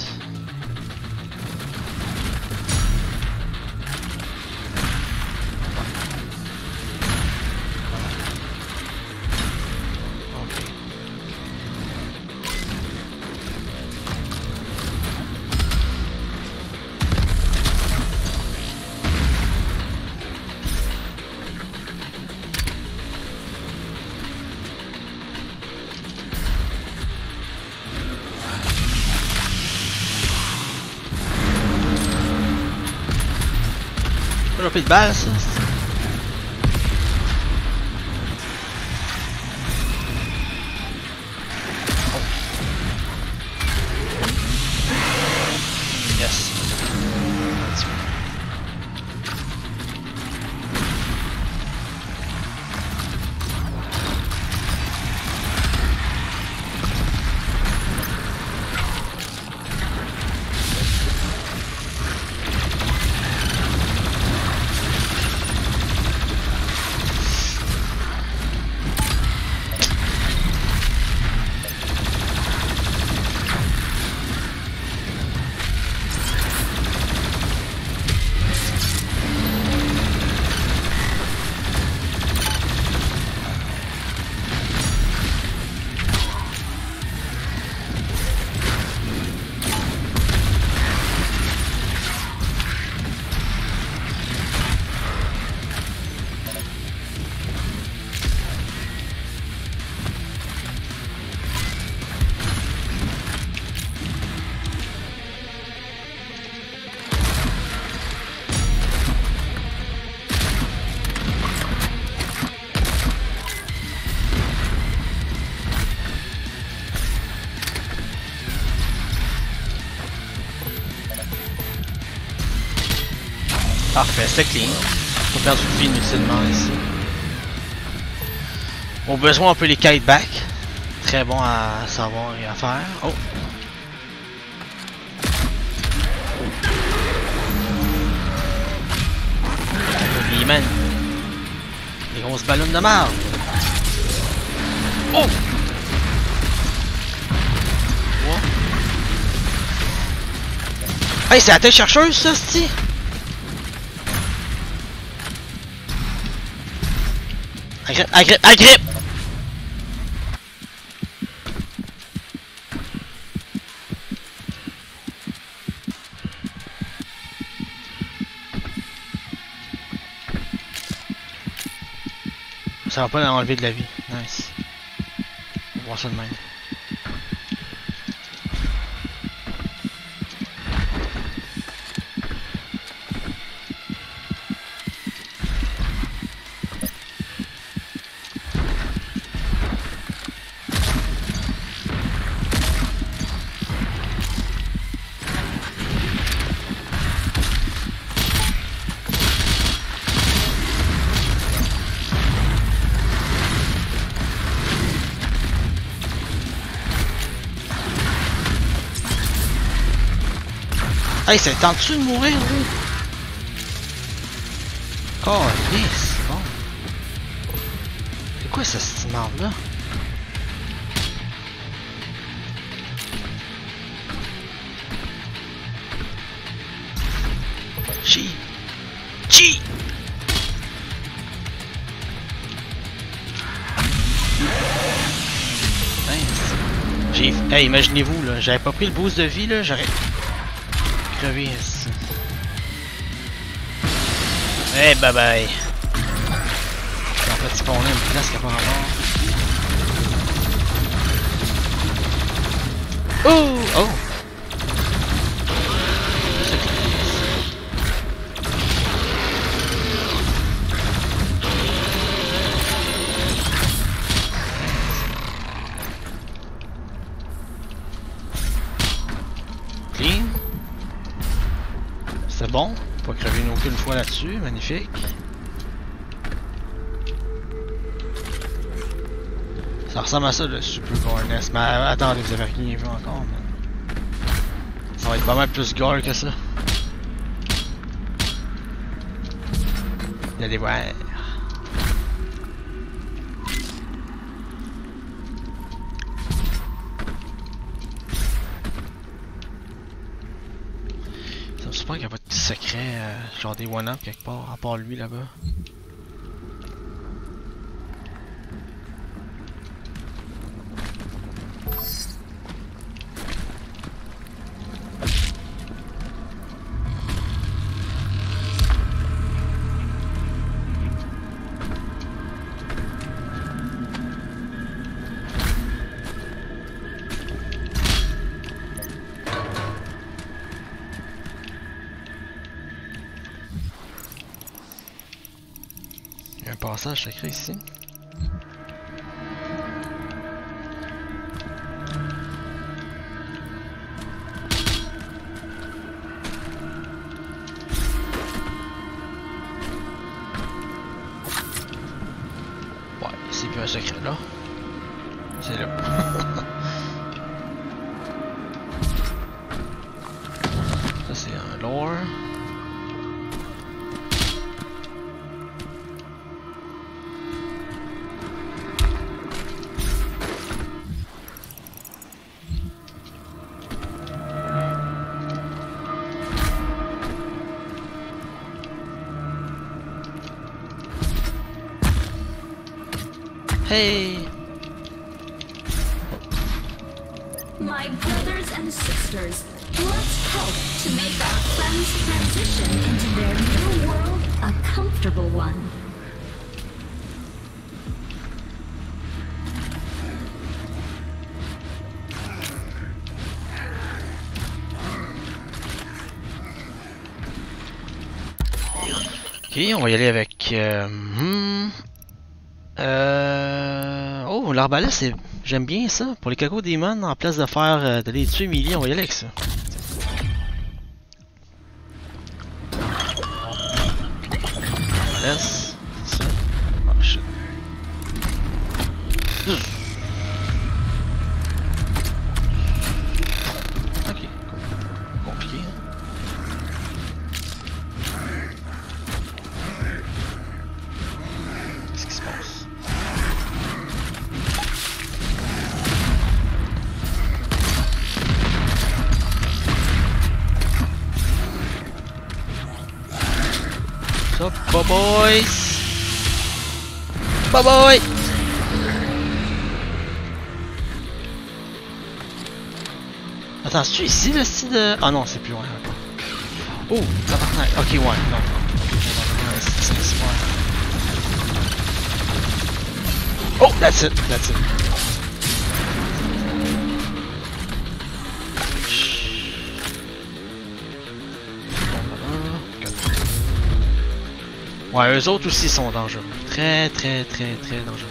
Pas plus de balles ça. Yes. Parfait, c'est clean. Faut perdre une vie inutilement ici. Au besoin, on peut les kite back. Très bon à savoir et à faire. Oh! Oui, man. Les grosses ballons de marde. Oh! What? Hey, c'est la tête chercheuse, ça, c'ti! Agrippe, agrippe, agrippe! Ça va pas enlever de la vie. Nice. On va voir ça de même. Hey, c'est tente-tu de mourir, lui? Oh, yes, bon. C'est quoi ça, cette marde-là? Chi! Chi! J'ai... Hey, imaginez-vous, là, j'avais pas pris le boost de vie, là, j'aurais... crevé ici. Hey, bye bye. En fait, c'est qu'on a une place qui a pas rapport. Oh! Oh! Clean. C'est bon. Pas crever une aucune fois là-dessus. Magnifique. Ça ressemble à ça le Super Gorness. Mais attendez, vous avez rien vu encore. Mais... ça va être pas mal plus gore que ça. Il y a des verres. Ça me surprend qu'il n'y a pas de petit secret, genre des one-up quelque part, à part lui là-bas. Il y a un passage secret ici. Ouais, c'est plus un secret là. C'est là. Ça c'est un lore. Hey! My brothers and sisters, let's help to make our friends transition into their new world a comfortable one. Ok, on va y aller avec... Oh, l'arbalète, c'est... j'aime bien ça. Pour les Caco Demon, en place de faire... d'aller tuer Millie, on va y aller avec ça. Laisse. Ça. Oh shit. Ok. Compliqué, hein. Qu'est-ce qui se passe? What's up, boys? Bye bye! Attends, c'est-tu ici le style de... ah non, c'est plus loin encore. Oh, tabarnak. Ok, ouais, non. C'est ouais. Oh, that's it, that's it. Ouais, eux autres aussi sont dangereux. Très, très, très, très dangereux.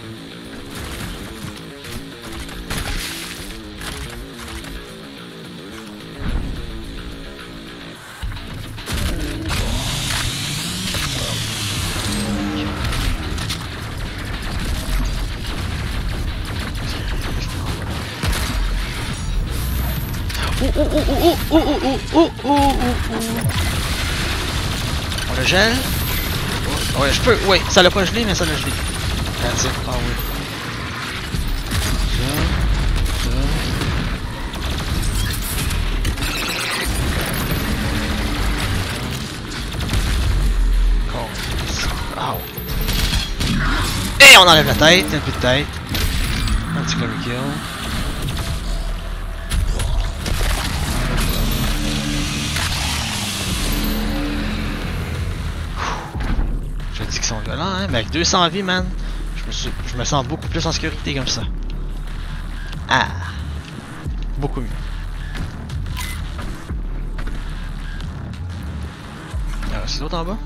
On le gèle. Ouais, je peux. Ouais, ça l'a pas gelé, mais ça l'a gelé. That's it. Ah oui. Ça. Et on enlève la tête, un peu de tête. Un petit curry kill. sont violents, hein, mais avec 200 vies, man, je me sens beaucoup plus en sécurité comme ça. Ah! Beaucoup mieux. Alors, c'est l'autre en bas?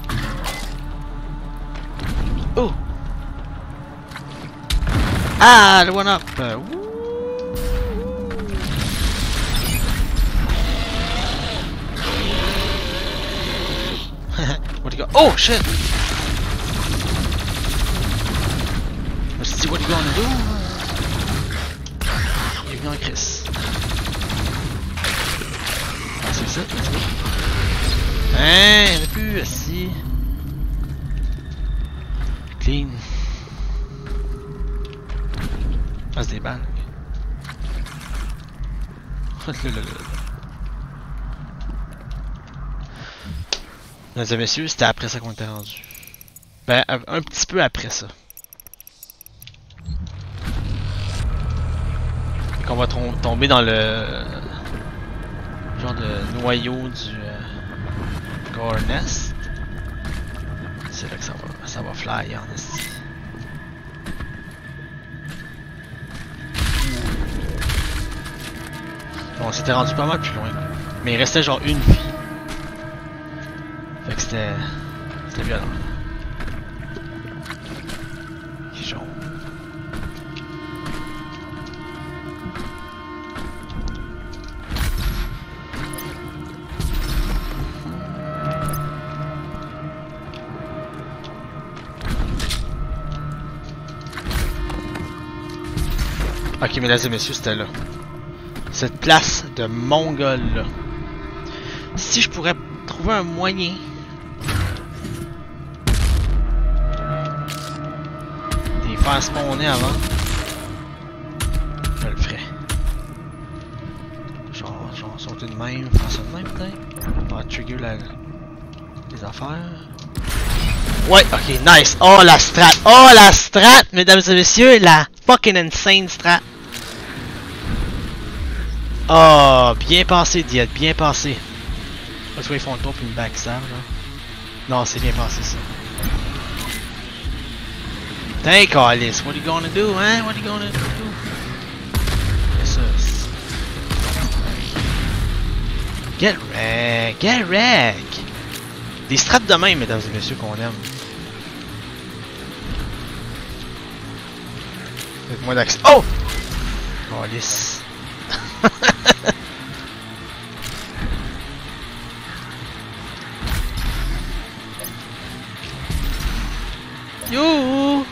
Oh! Ah, le one-up! Where'd he go? Oh, shit! Let's see what he's gonna do. Il est venu en Chris. Ah, c'est ça, let's go. Hein, il n'y en a plus, assis. Clean. Ah, c'est des balles. Mesdames et messieurs, c'était après ça qu'on était rendu. Ben, un petit peu après ça. Et qu'on va tomber dans le genre de noyau du Gore Nest. C'est là que ça va fly en esti. Bon, on s'était rendu pas mal plus loin. Mais il restait genre une vie. Fait que c'était violent. Il est jaune. Ok, mesdames et messieurs, c'était là. Cette place de mongol là. Si je pourrais trouver un moyen de les faire spawner avant, je le ferais. Genre sauter de même, faire ça de même peut-être. On va trigger les affaires. Ouais, ok, nice. Oh la strat, mesdames et messieurs, la fucking insane strat. Oh, bien passé, Diet, bien passé. Parce qu'ils font le tour puis une backstab là. Non, c'est bien passé ça. Thank Alice, what are you gonna do, hein? What are you gonna do? Yes, sir. Get wreck! Des straps de même, mesdames et messieurs, qu'on aime. Avec moins d'action. Oh! Alice. Yo!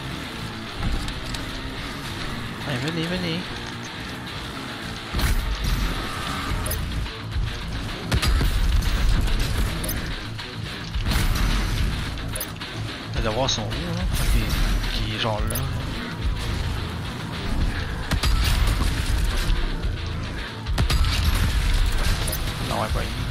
Allez, venez. Il doit voir son haut, hein, qui est genre là. Non, ouais, pas lui.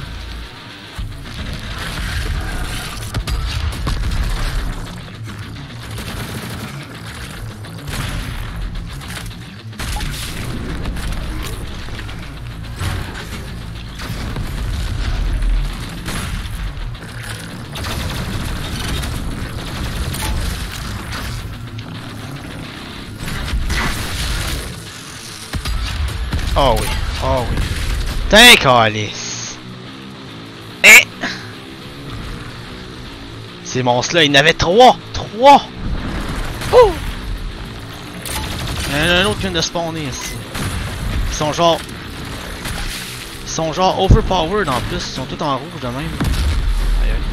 Oh oui. Thank Alice. Eh! Ces monstres-là, il y en avait 3! 3! Oh! Il y en a un autre qui vient de spawner ici. Ils sont genre overpowered en plus, ils sont tous en rouge de même. Aïe aïe.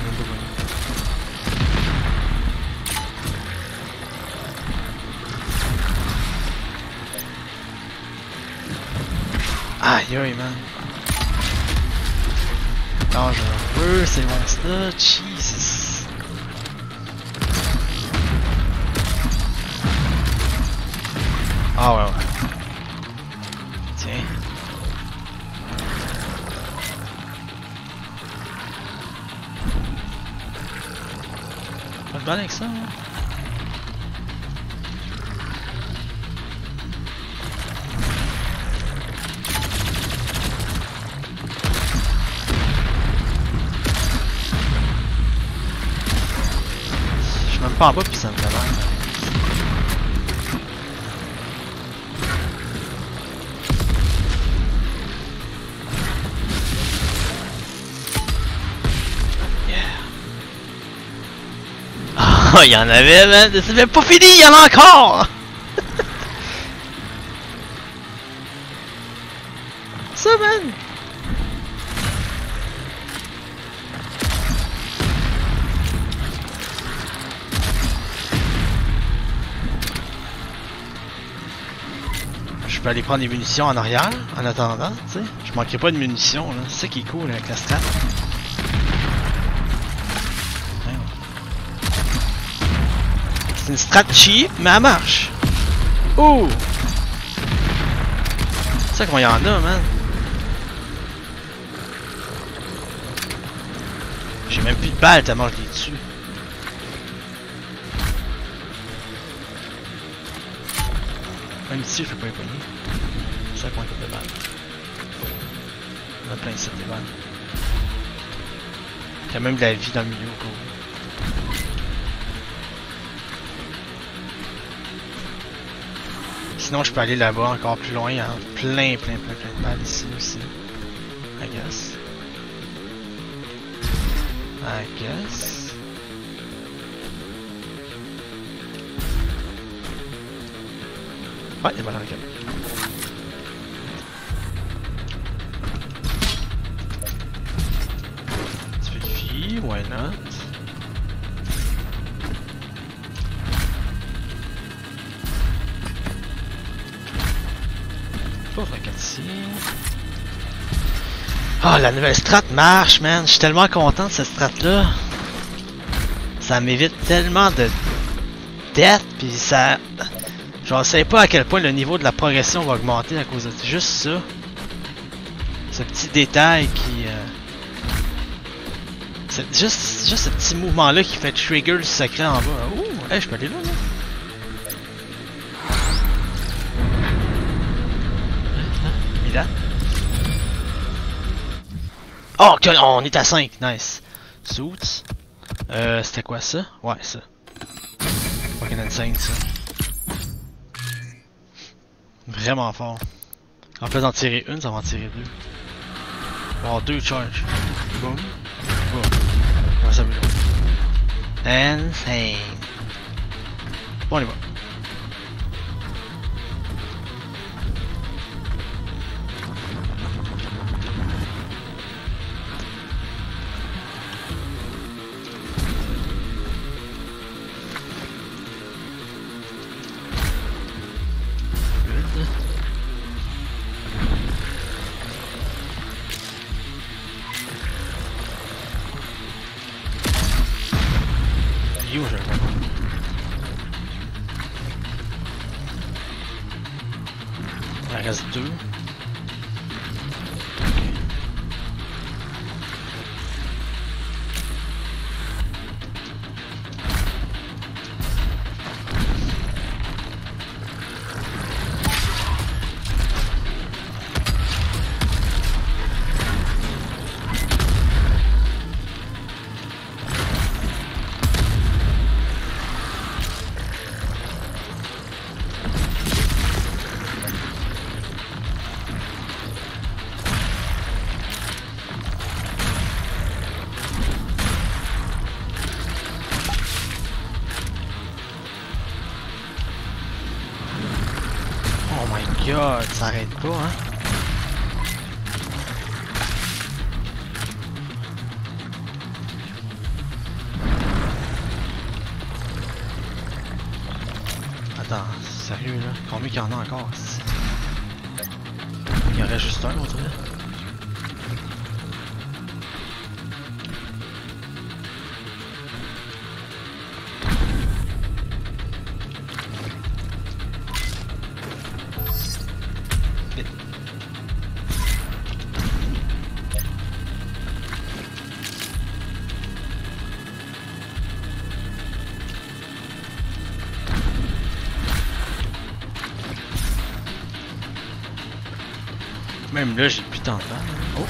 Aïe aïe man. Dangereux ces monstres-là, Jesus. Ah ouais. Tiens. Pas de balle avec ça, hein? pas en bas pis ça me fait mal. Oh, il y en avait, man! C'est même pas fini, il y en a encore! Ça, man! Je peux aller prendre des munitions en arrière, en attendant, tu sais. Je manquerai pas de munitions, là. C'est ça qui est cool avec la strat. C'est une strat cheap, mais elle marche. Oh! C'est ça comment il y en a, man. J'ai même plus de balles tellement je l'ai dessus. Même ici, je peux pas les poigner. C'est ça qu'on a de balles. On a plein de sites de balles. Il y a même de la vie dans le milieu, quoi. Sinon, je peux aller là-bas encore plus loin. Il y a plein de balles ici aussi. I guess. Ouais, il y a pas dans le cap. Tu fais de vie, why not? Autre raquette ici. Oh, la nouvelle strat marche, man. Je suis tellement content de cette strat-là. Ça m'évite tellement de death, pis ça... Je sais pas à quel point le niveau de la progression va augmenter à cause de juste ça. Ce petit détail qui... C'est juste ce petit mouvement-là qui fait trigger le secret en bas. Ouh, hey, je peux aller là, là. Là. Oh, okay, on est à 5, nice. Suits. C'était quoi ça? Ouais, ça. Fucking insane, ça. Vraiment fort. En plus d'en tirer une, ça va en tirer deux. Oh, deux charges. Boom. Boom. Comment ça bouge? Insane. Bon, on y va. Il reste deux. God, ça arrête pas, hein. Attends, sérieux là? Combien qu'il y en a encore ici? Il y en reste juste un, on dirait. Même là, j'ai plus tant de balles. Oh!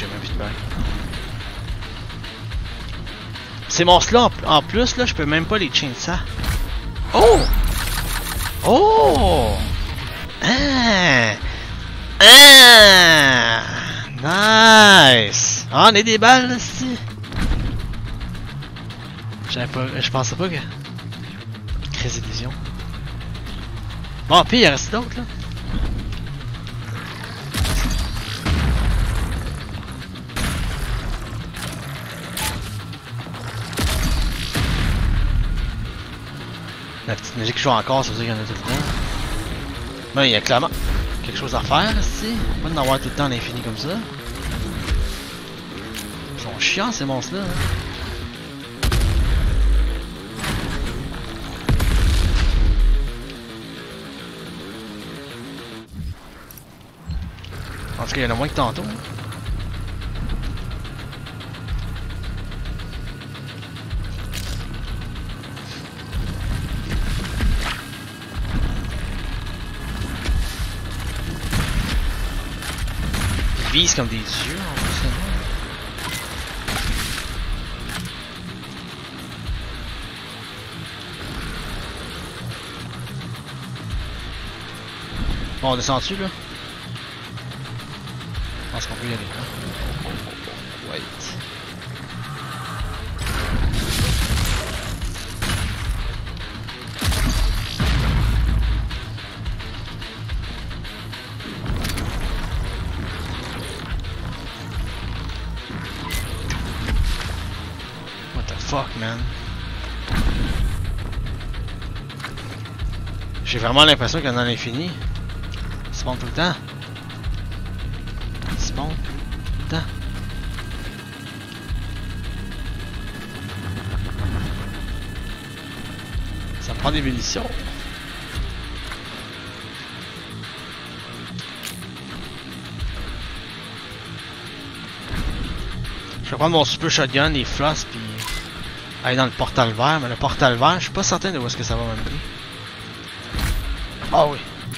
j'ai même vu de bain. Ces monstres-là, en plus, là, je peux même pas les chain ça. Oh! Oh! Ah! Ah! Nice! Ah, on est des balles, là, ici. Je pensais pas que... Crise d'illusion. Bon, puis il reste d'autres, là. La petite musique joue encore, ça veut dire qu'il y en a tout le temps. Mais il y a clairement quelque chose à faire, ici. Pas d'en avoir tout le temps à l'infini comme ça. Ils sont chiants, ces monstres-là. Hein. En tout cas, il y en a moins que tantôt. Ils visent comme des dieux en plus. Bon, on descend dessus là. Je pense qu'on peut y aller là. Wait. What the fuck, man? J'ai vraiment l'impression qu'il y en a à l'infini. C'est bon tout le temps. C'est bon. Putain. Ça prend des munitions. Je vais prendre mon super shotgun, les floss, puis aller dans le portal vert. Mais le portal vert, je suis pas certain de où est-ce que ça va m'amener. Ah oui.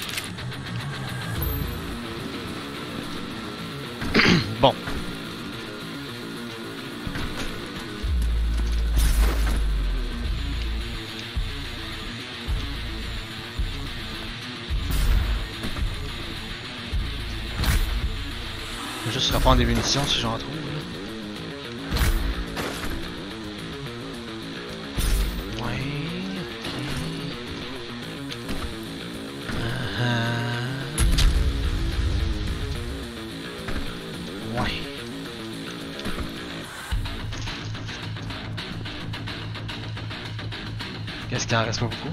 Bon. Je vais juste reprendre des munitions si j'en trouve. Ouais. Ouais. Qu'est-ce qu'il en reste pas beaucoup?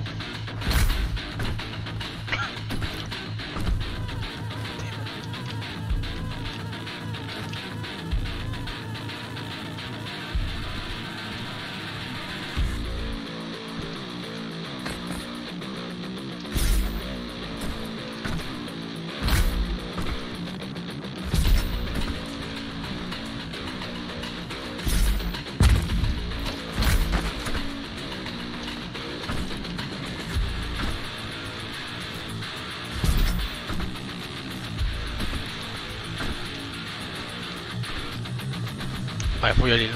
Ouais, faut y aller là.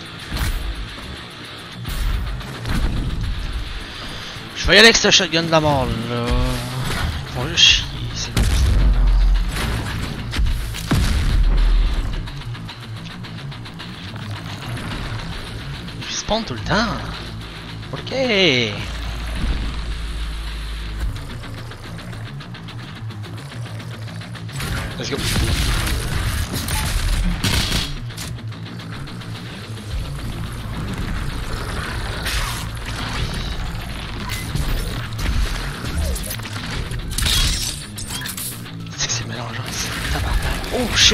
Je vais y aller avec ce shotgun de la mort là. Ils vont juste chier, c'est bon. Ils spawnent tout le temps. Ok. Let's go. Oh shit!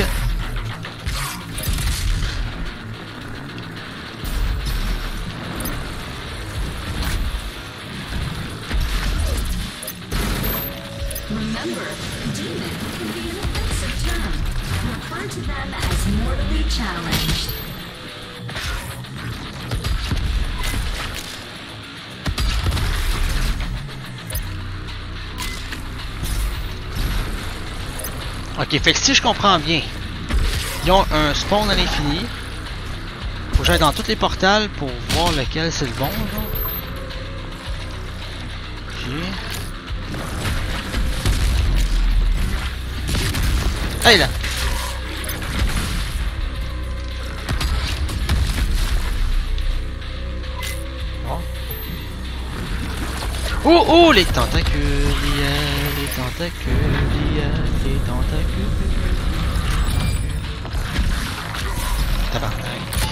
Remember, demon can be an offensive term. Refer to them as mortally challenged. Ok, fait que si je comprends bien, Ils ont un spawn à l'infini. Faut que j'aille dans tous les portals pour voir lequel c'est le bon, genre. Ok. Allez là! Bon. Oh oh! Les tentacules! Les tentacules! Les tentacules! Tabarnak.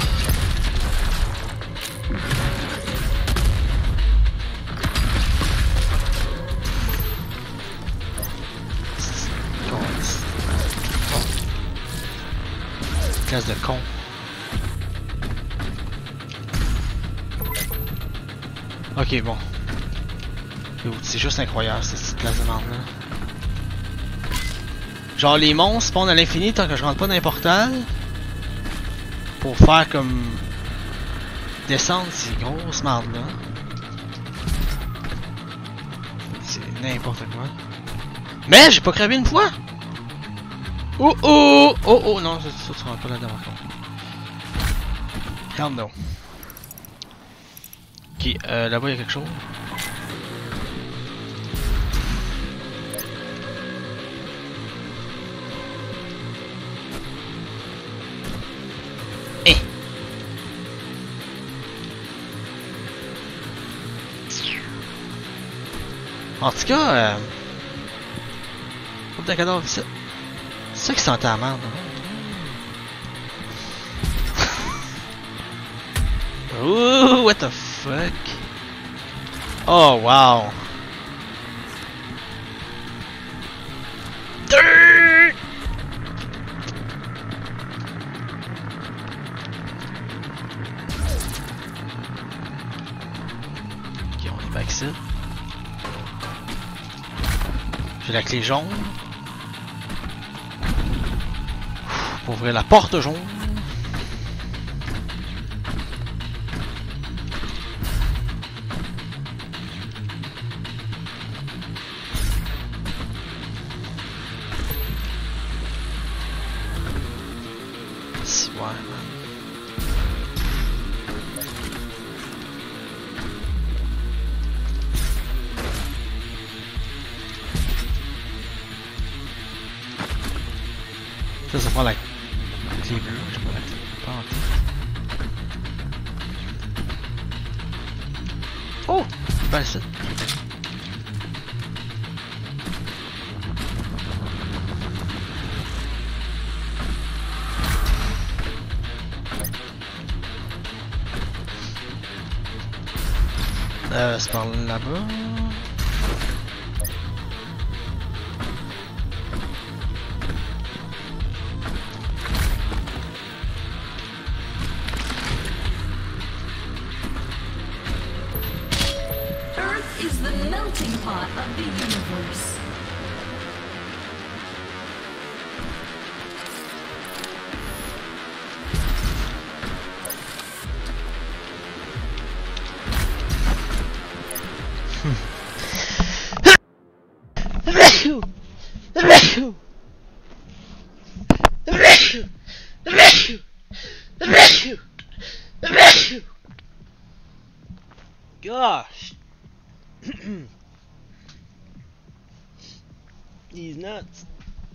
Classe de con. Ok, bon. C'est juste incroyable cette petite classe de merde là. Genre les monstres spawnent à l'infini tant que je rentre pas dans les portals. Pour faire comme descendre ces grosses mardes là. C'est n'importe quoi. Mais j'ai pas crevé une fois! Oh oh! Oh oh! Non, ça tu rentres pas là-dedans par contre. Hell no. Ok, là-bas il y a quelque chose. Eh! En tout cas, coupe de cadavre ici. C'est ça qui sentait la merde. Ouh, what the fuck? Oh, wow. Ok, on est back ici. J'ai la clé jaune. Pour ouvrir la porte jaune. Si, ouais, man. Ça prend la clé bleue, je sais pas la clé. Pas en tête. Oh! C'est pas ça. C'est par là-bas. Is the melting pot of the universe. Gosh. He's nuts.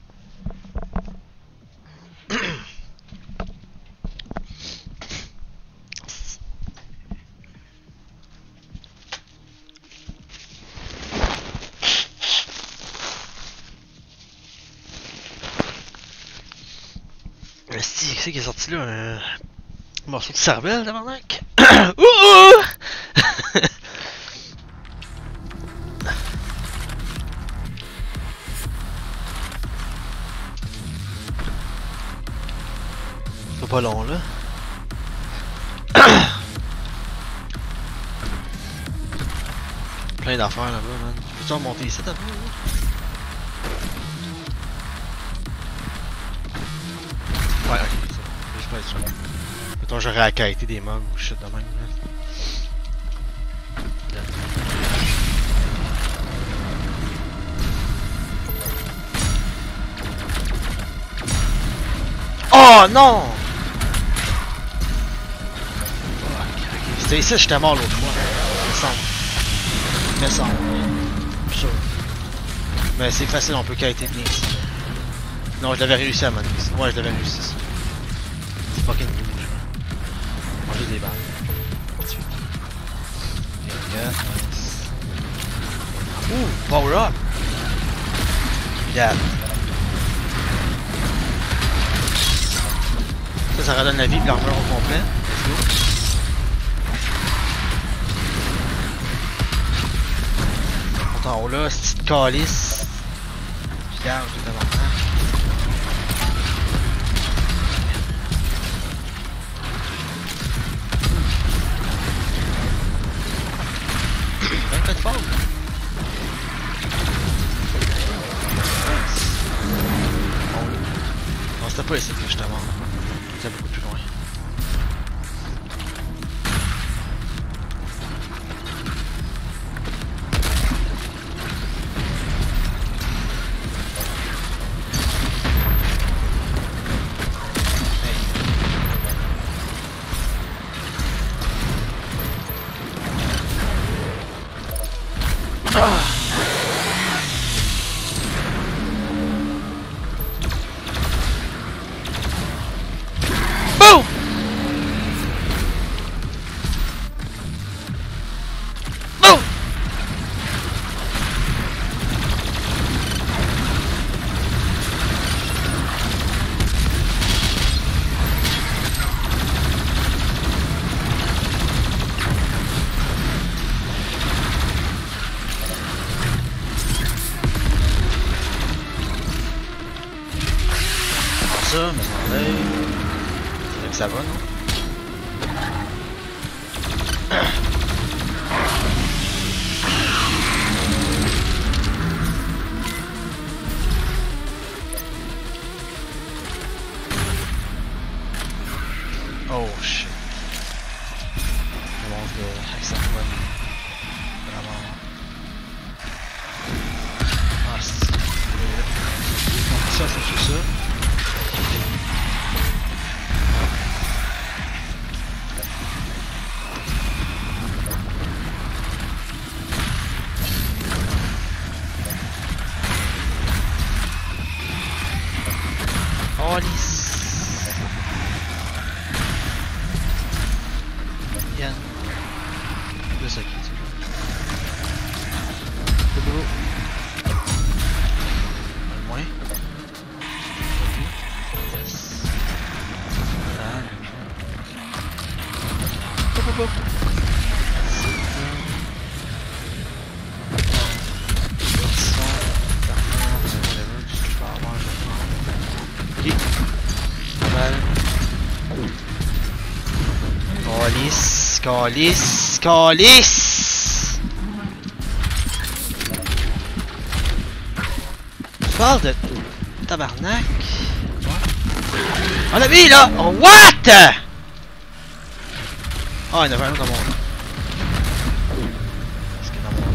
C'est qui est sorti là? Un morceau de cervelle, tabarnak? Ouh! C'est pas long là. Plein d'affaires là-bas, man. Peux-tu remonter ici d'abord? Ouais, ok, c'est ça. Juste pas être sûr. Mettons, j'aurais à quêter des mobs ou shit de même. Oh! Oh non! C'était ici, j'étais mort l'autre fois. Il me semble. Je suis sûr. Mais c'est facile, on peut qualité bien ici. Non, je l'avais réussi à mener ici. Ouais, je l'avais réussi ici. C'est fucking nul. Manger des balles. Tout de suite. Yeah, nice. Ouh, power up! Yeah. Ça redonne la vie de l'armure au complet. Let's go. En haut là, cette petite calice. Regarde, tout devant moi. Fait fort. Non, c'était pas ici que j'étais mort. C'était beaucoup plus loin. Boom! Boom! Ça, mais c'est vrai que ça va, non? Oh shit. On mange de hexagon. Vraiment. Ah, c'est ça, c'est ça. Yann. Le sac qui est le boulot. Le moins. Yes. Ah, hop hop hop. Calice, calice, calice. Tu parles de tabarnak. On l'a mis là. Oh, what? Ah, il y en avait un autre dans mon... Qu'est-ce qu'il y a dans mon...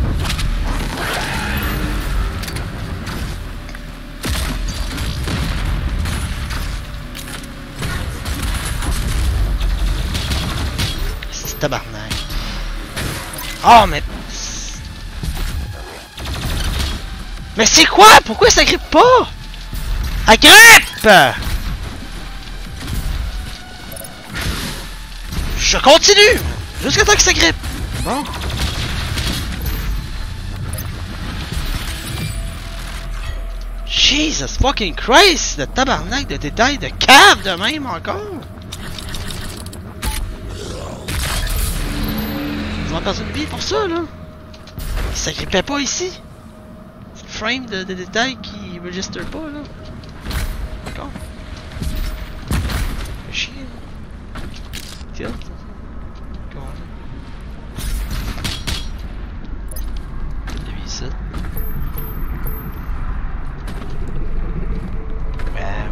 Tabarnak. Oh mais... Mais c'est quoi? Pourquoi ça grippe pas? Elle grippe! Je continue! Jusqu'à temps que ça grippe. Bon. Jesus fucking Christ! Le tabarnak de détails de cave de même encore! On a perdu une vie pour ça, là. Il s'agrippait pas ici. C'est le frame de détail qui registre pas, là. D'accord. Fait chier. Tiens. D'accord. Il y a ça. Wow.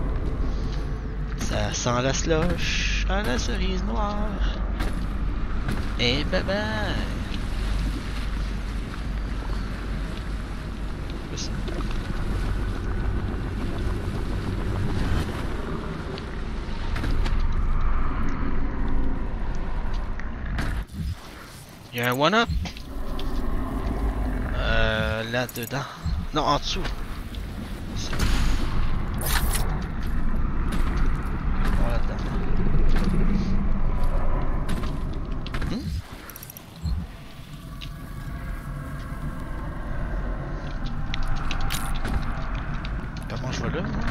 Ça sent la slush à la cerise noire. Et bye bye. Il y a un one-up. Là-dedans. Non, en dessous. Ici. Bon, là-dedans. Comment je vais là, moi?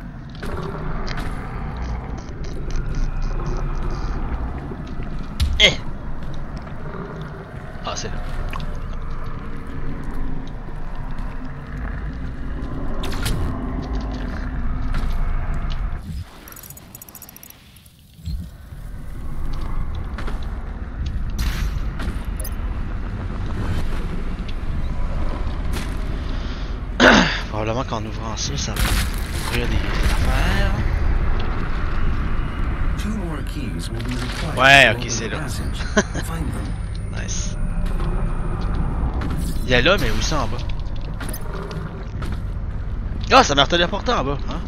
Eh! Ah, c'est là. Probablement qu'en ouvrant ça, ça va ouvrir des affaires. Ouais, ok, c'est là. Nice. Il est là, mais où ça en bas? Ah, ça m'a téléporté en bas, hein?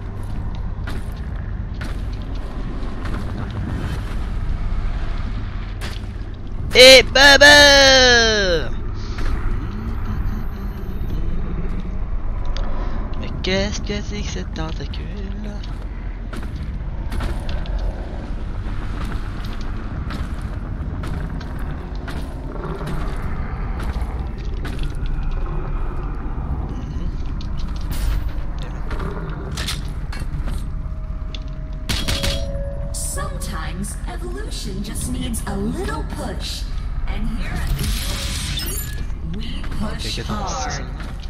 Et baba! Mais qu'est-ce que c'est que cette tentacule? Sometimes evolution just needs a little push. And here at the UFC, we push hard.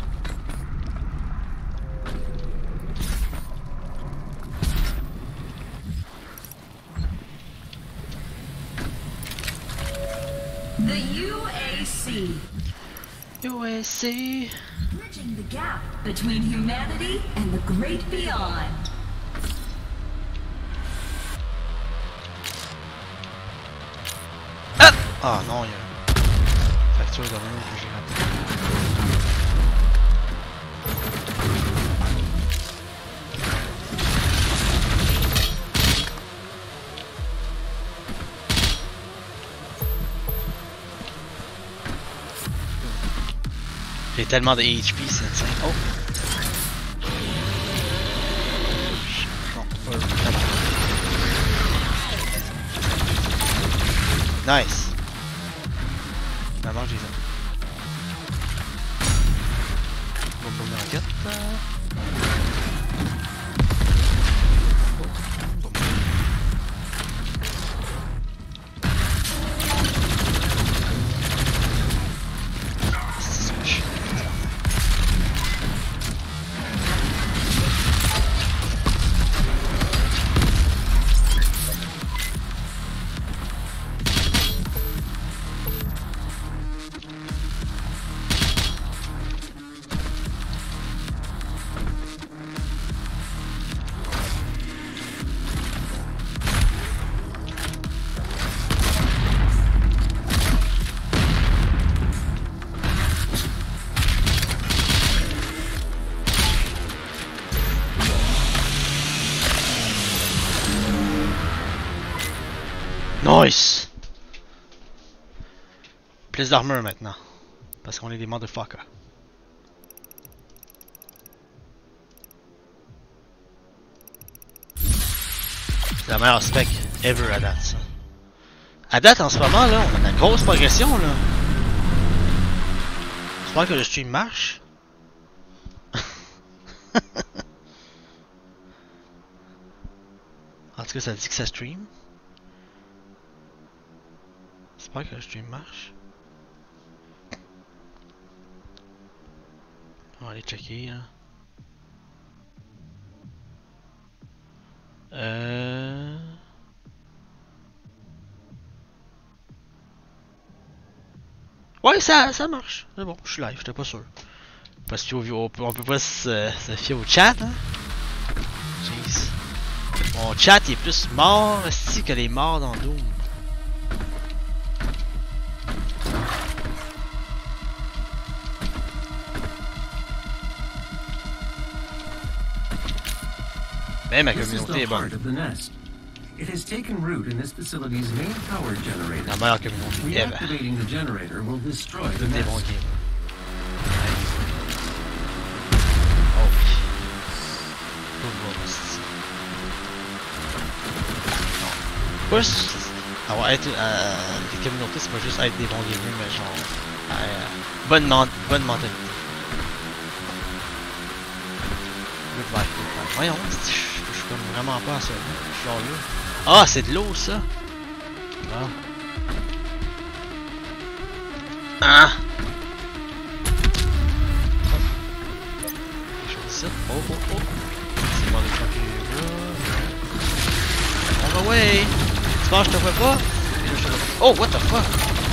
The UAC. UAC. Bridging the gap between humanity and the great beyond. Ah non, il y a une facture de même que j'ai raté. J'ai tellement de HP, c'est insane. Oh! Non, pas là. Nice! Maman, j'ai ça. Boum boum dans la quête. Boum. Nice! Plus d'armure maintenant. Parce qu'on est des motherfuckers. C'est la meilleure spec ever à date, ça. À date, en ce moment, là, on a une grosse progression, là. J'espère que le stream marche. En tout cas, ça dit que ça stream. J'espère que le stream marche. On va aller checker, là. Ouais, ça marche. C'est bon, je suis live, j'étais pas sûr. Parce qu'on peut pas se fier au chat, hein. Jeez. Mon chat il est plus mort ici que les morts dans Doom. Mais ma communauté est bonne. It has taken root in this facility's main power generator. La meilleure communauté ever. Reactivating the generator will destroy the Des bons nest. games. Oh oui. Pas avoir être des communautés, c'est pas juste être des bons gamers, mais genre bonne mentalité. Good vibe. Voyons, je suis comme vraiment pas à ça. Je suis genre là. Ah, c'est de l'eau ça. Ah. Ah. Quelque chose ici. Oh oh oh. C'est moi de choquer là. On va away. Tu penses que je te vois pas? Oh, what the fuck?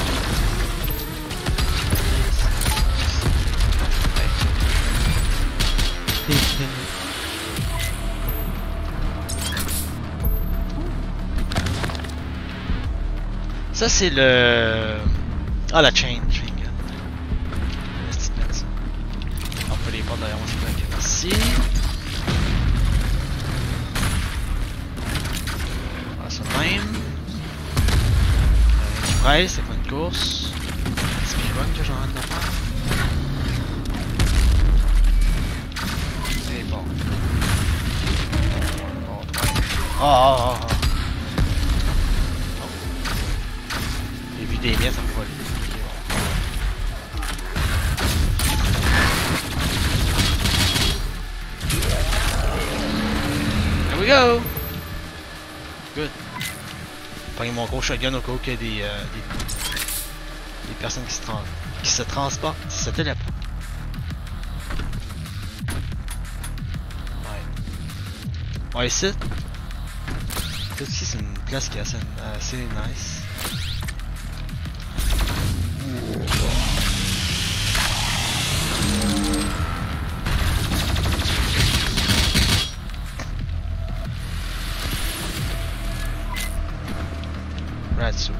Ça c'est le... Ah, la chain gun. On peut les portes derrière moi, c'est ici. Voilà, ça même. Ouais, c'est pas une course. C'est une bonne que j'en ai de faire. C'est bon. Oh. J'ai vu des miettes, ça me voler. There we go! Good. Prenez mon gros shotgun au cas où il y a des personnes qui se transportent, qui se téléportent. Ouais. Ouais, ici. Ici, c'est une place qui est assez nice. Rat suit.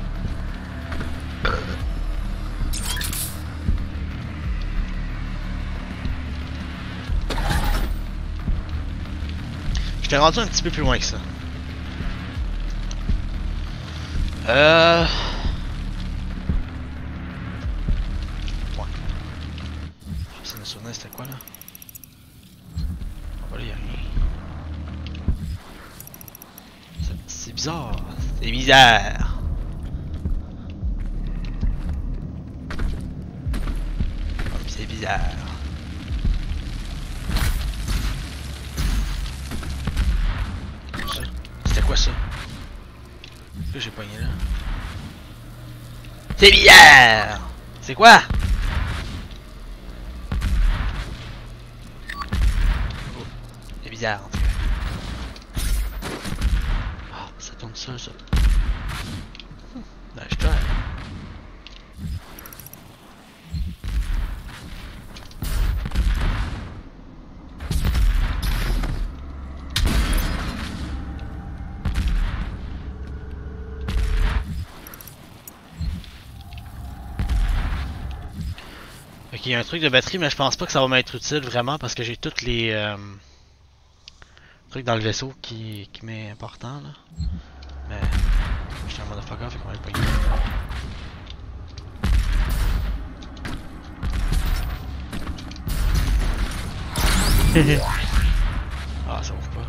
Je t'ai rendu un petit peu plus loin que ça. Ouais. J'essaie de me souvenir c'était quoi là? Oh bah là y'a rien. C'est bizarre. C'est bizarre. C'est bizarre. C'était quoi ça? Que j'ai pogné là? C'est bizarre! C'est quoi? Oh, c'est bizarre en tout cas. Ah, ça tourne seul ça. Nice try. Ok, il y a un truc de batterie, mais je pense pas que ça va m'être utile vraiment parce que j'ai tous les trucs dans le vaisseau qui m'est important là. Mais je suis un motherfucker, fait qu'on va le pogner. Ah, ça ouvre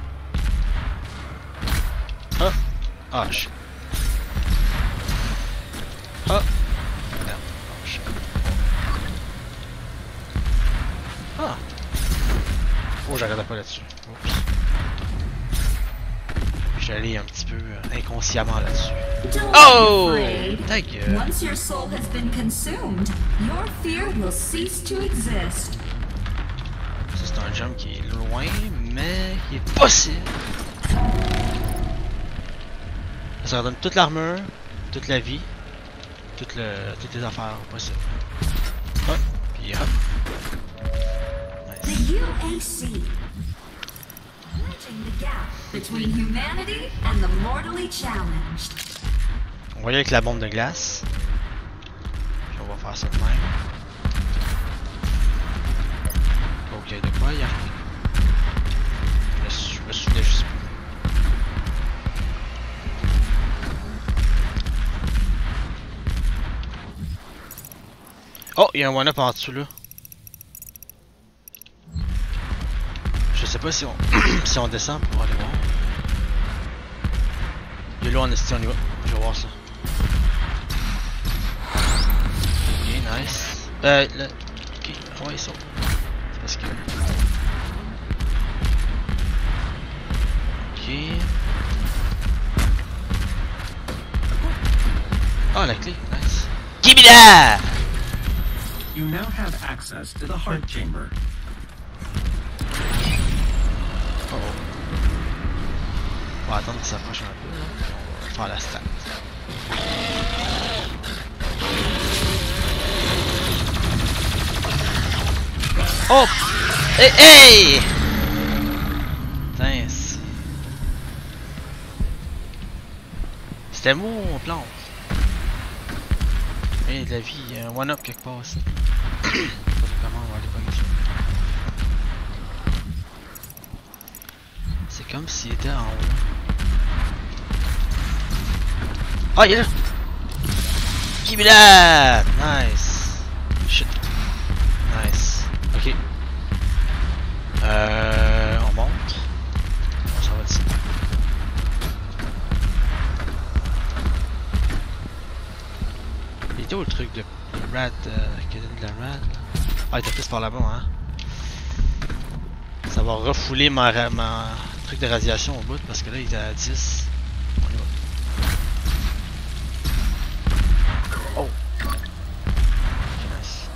pas. Ah! Ah, shit. Ah! Merde. Oh, shit. Ah! Oh, j'arrête pas là-dessus. Oups. J'allais un petit peu inconsciemment là-dessus. Oh! Ta gueule! Once your soul has been consumed, your fear will cease to exist. Ça, c'est un jump qui est loin, mais qui est possible. Ça redonne toute l'armure, toute la vie, toutes les affaires possibles. Hop, puis hop. The UAC. Bridging the gap between humanity and the mortally challenged. On va y aller avec la bombe de glace. Puis on va faire ça de même. Ok, de quoi? Il y a rien. Je me souvenais juste plus. Oh, il y a un one-up en dessous là. Je sais pas si on si on descend pour aller voir. Il est là en esti, on y va. Je vais voir ça. Ok, nice. Là. Ok, ouais, il saute. C'est parce que. Ok. Oh, la clé, nice. Give me that! You now have access to the heart chamber. Oh oh. On va attendre qu'il s'approche un peu, là. On va faire la stat. Oh! Hey! Hey! Putain, c'était mou, on plante. Hey, de la vie, il y a un one-up quelque part aussi. Je sais pas comment on va aller pogner ça. C'est comme s'il était en haut. Ah, il est là! Give me that! Nice! Shit. Nice. Ok. On monte. On s'en va d'ici. Il était où le truc de rat, qui donne de la rat? Ah, il était plus par là-bas, hein? Ça va refouler ma truc de radiation au bout parce que là il était à 10. On y va. Oh! Nice.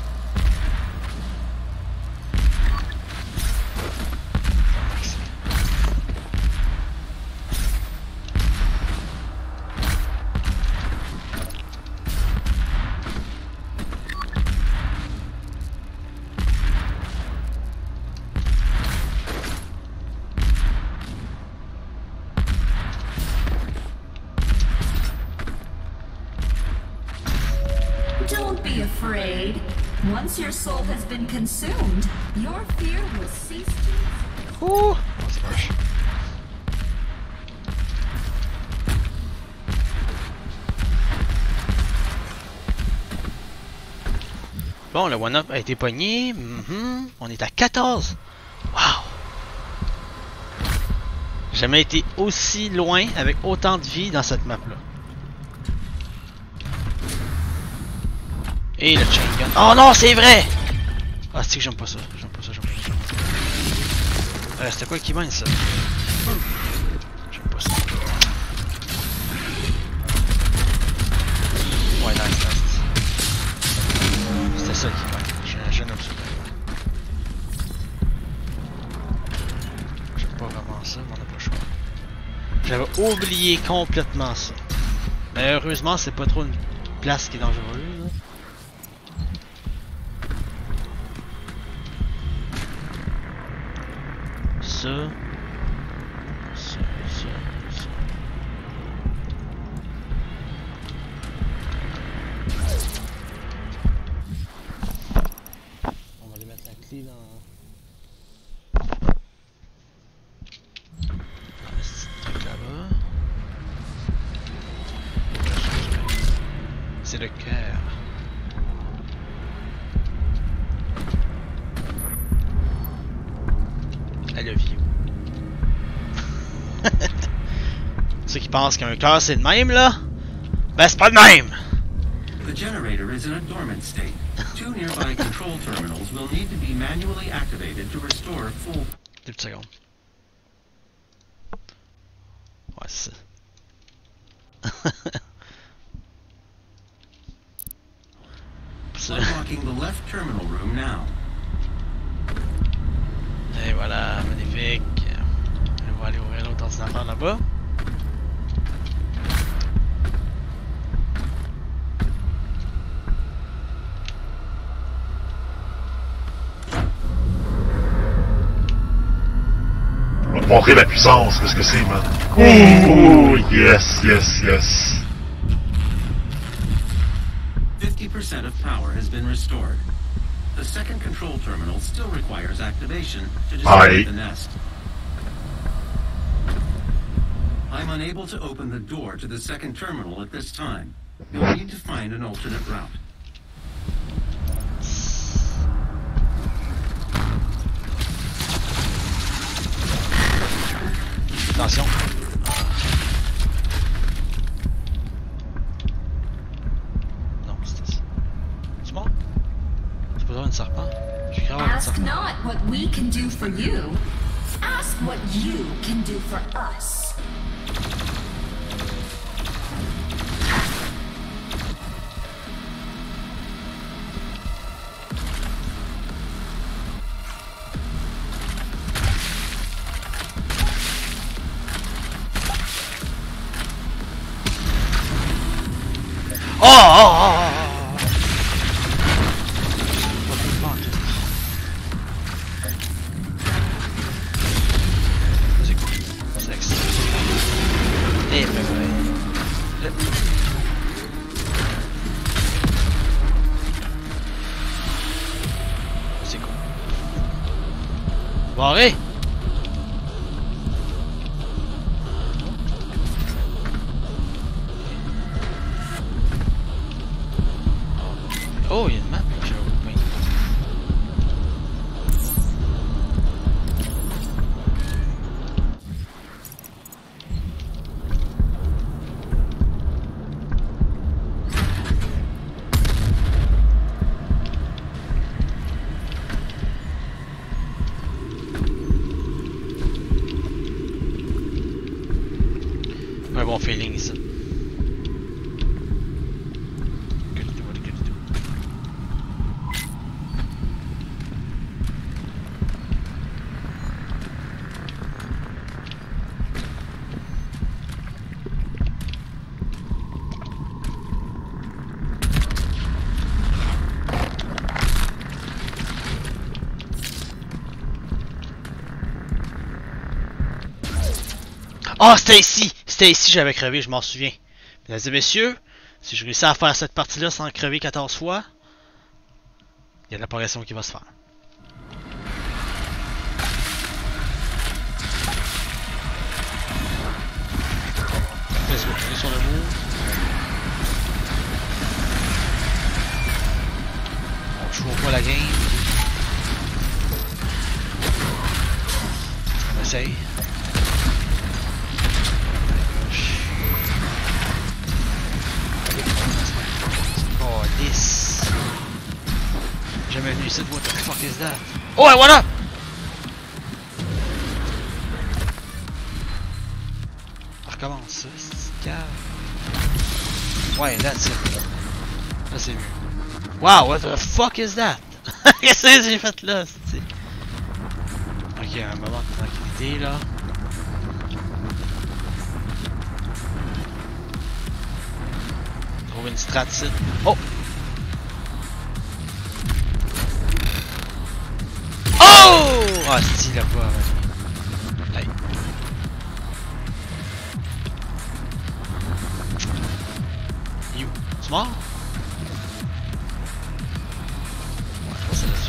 Don't be afraid. Once your soul has been consumed, your fear will cease to. Ouh! C'est moche. Bon, le one-up a été pogné. On est à 14. Wow! Jamais été aussi loin avec autant de vie dans cette map-là. Et le chain gun. Oh non, c'est vrai! Ah, c'est que j'aime pas ça. J'aime pas ça, j'aime pas ça. C'était quoi qui mine ça? J'aime pas ça. Ouais, nice. C'était ça qui mine. J'aime ça. J'aime pas vraiment ça, mais on n'a pas le choix. J'avais oublié complètement ça. Mais heureusement, c'est pas trop une place qui est dangereuse. Là. Ça. On va aller mettre la clé dans ce truc là-bas. C'est le cœur. Elle a vieux. Ceux qui pensent qu'un cœur c'est le même là, ben c'est pas le même. The generator is in a dormant state. Two nearby control terminals will need to be manually activated to restore full. 2 secondes. Ouais, c'est ça. Unlocking the left terminal room now. Et voilà, magnifique. On va aller ouvrir l'autre ordinateur là-bas. On va te montrer la puissance, qu'est-ce que c'est, man. Oh, yes. 50% of power has been restored. The second control terminal still requires activation to disable the nest. I'm unable to open the door to the second terminal at this time. You'll need to find an alternate route. attention. Non, c'était ça. C'est mort? C'est pas vraiment un serpent? Je suis grave un Ask serpent. not what we can do for you. Ask what you can do for us. Oh, oh, oh, oh, oh. C'est cool. C'est excellent. Et ben ouais. C'est cool. Barré! Oh, il y a une map, j'ai oublié. Un bon feeling ça. Oh, c'était ici! C'était ici j'avais crevé, je m'en souviens. Mesdames et messieurs, si je réussis à faire cette partie-là sans crever 14 fois, il y a de l'apparition qui va se faire. Let's go, on est sur le move. On joue pas la game. On essaye. Oh, this. Jamais venu ici, what the fuck is that? Oh, et voilà! On recommence ça, c'est cave. Ouais, that's it. Là, c'est mieux. Wow, what the fuck is that? Qu'est-ce que j'ai fait là, c'est... Ok, un moment de tranquillité, là. Trouver une strat ici. Oh! Oh! Ah, c'est là-bas, ouais. Hey. You. Tu mort? Ouais, je pense que c'est là-dessus.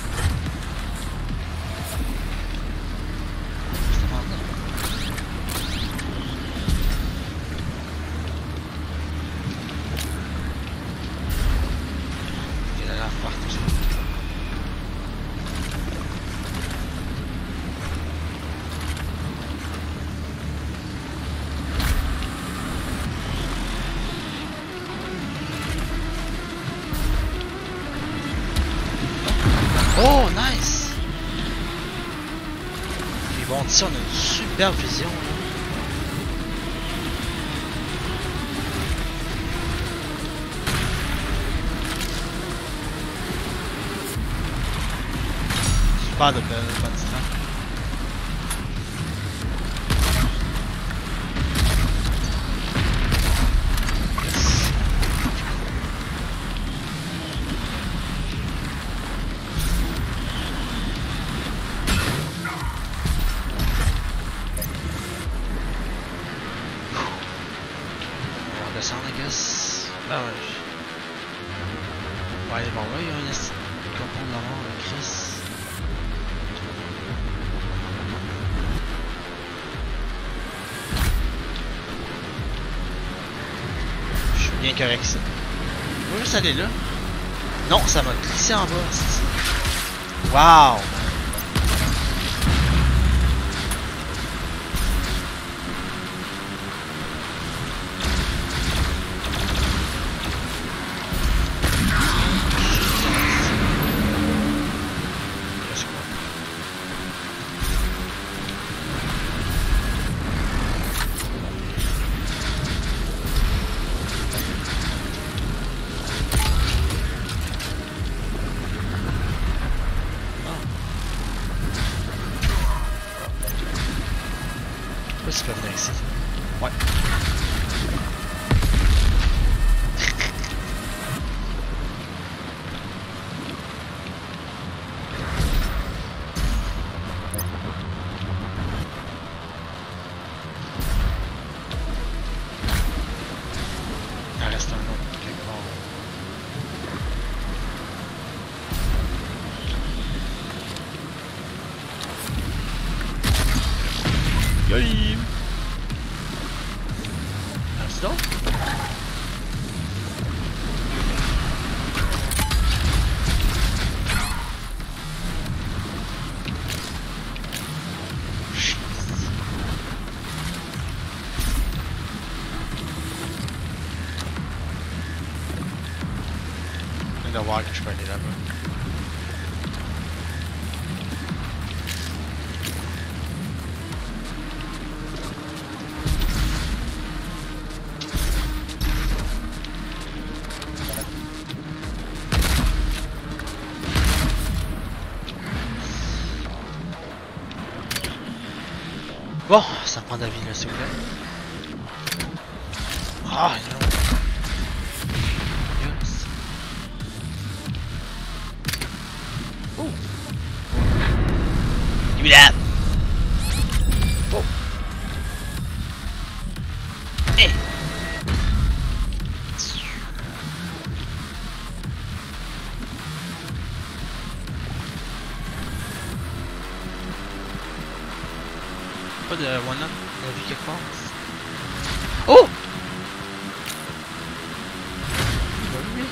C'est mort là. Il a l'air fort tout ça. Oh, nice! Puis bon, ici on a une super vision là. Super de bonne strat. I guess. Ah ouais. On va aller voir là, il y a un copon de la mort, le Chris. Je suis bien correct ça. On va juste aller là. Non, ça m'a glissé en bas. Wow! sais pas si tu peux venir ici. Ouais. Il en reste un autre quelque part. Yay! That's dope. Je vais voir que je peux aller là-bas. Bon, ça prend de la vie là, s'il vous plaît. Ah, non. Yes. Oh. Give me that. Oh. Hey. Pas de one-up, on a vu quelque part. Oh! Oui.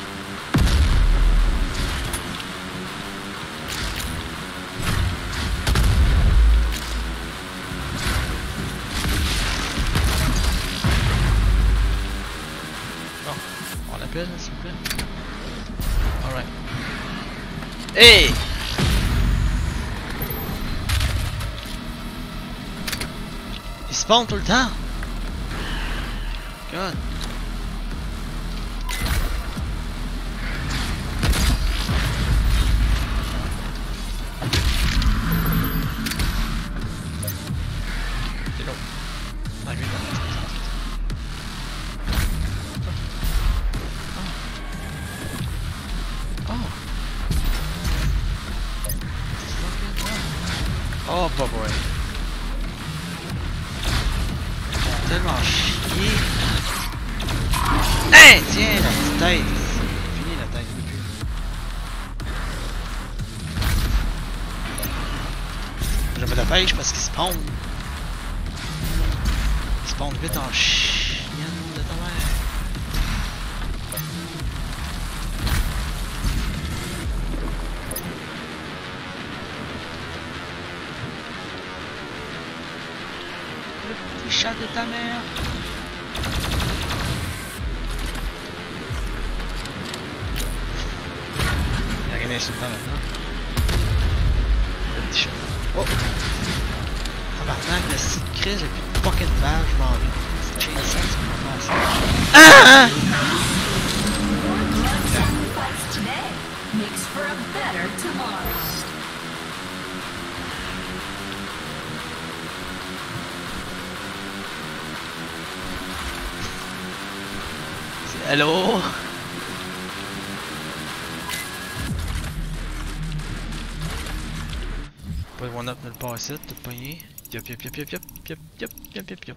Bon, on l'appelle s'il vous plaît. Alright. Hey! Il spawn tout le temps. God. C'est long. Ah, lui, oh, bah boy. Tellement chier. Hey, tiens, la petite tête. C'est fini la tête, il plus. Je me dépêche parce qu'il spawn. Il spawn vite en chienne de ta mère. Le petit chat de ta mère. Il a rien d'insultant maintenant. Le petit chat. Oh! Tabarnak, le site crise, j'ai plus de fucking vache, je m'en vais. C'est chainsaw, c'est pas ça. Ah! Sacrifice today makes for a better tomorrow. Hello? Pas de one-up nulle part ici, tout pogné. Yop yop yop yop yop yop yop yop yop yop.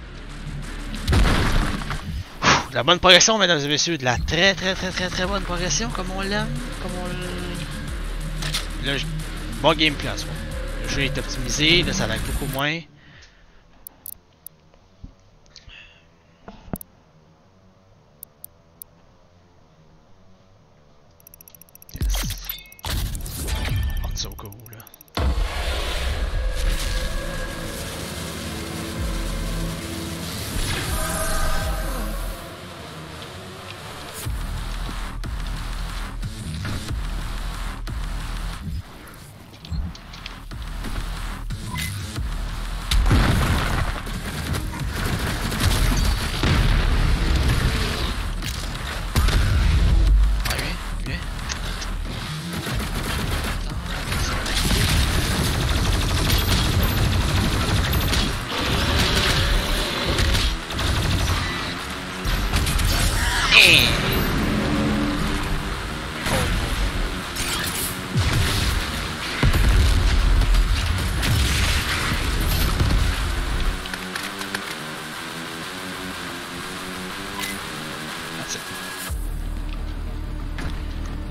La bonne progression, mesdames et messieurs, de la très bonne progression, comme on l'aime, comme on le... Là, bon gameplay en soi. Le jeu est optimisé, là ça lag beaucoup moins. So cool.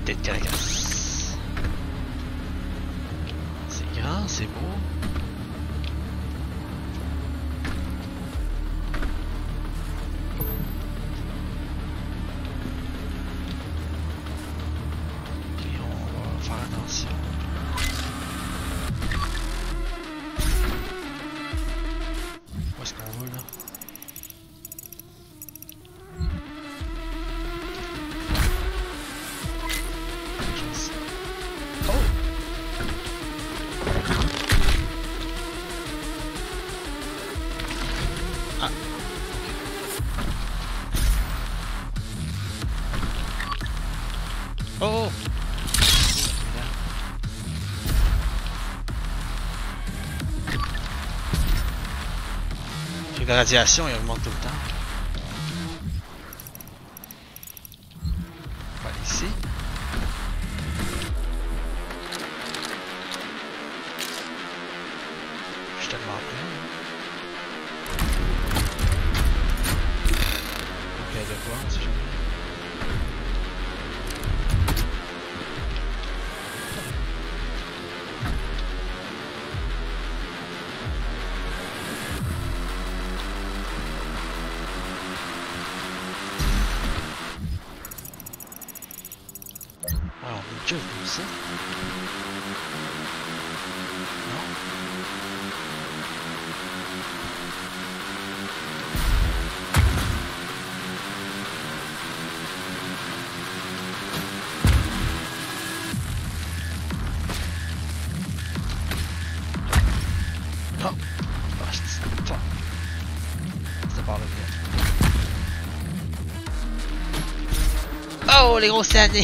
tête Caracas. C'est grand, c'est beau. Ok, on va faire attention. Où est-ce qu'on va là? Oh! Fait que la radiation, il augmente tout le temps. On va aller ici. Je suis tellement prêt. Ok, de quoi, on sait jamais. Alors, on est déjà vu ça. Non? Oh! Ah, c'est toi. C'est par là. Oh, les grosses années!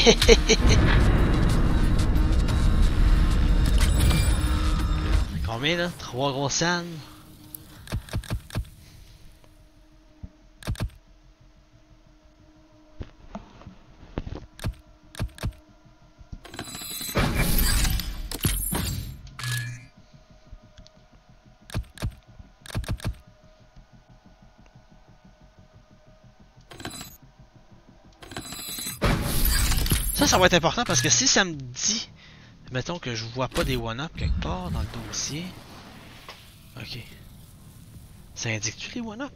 Combien là? 3 grosses ânes? Ça va être important parce que si ça me dit, mettons que je vois pas des one-up quelque part dans le dossier. Ok. Ça indique-tu les one-up?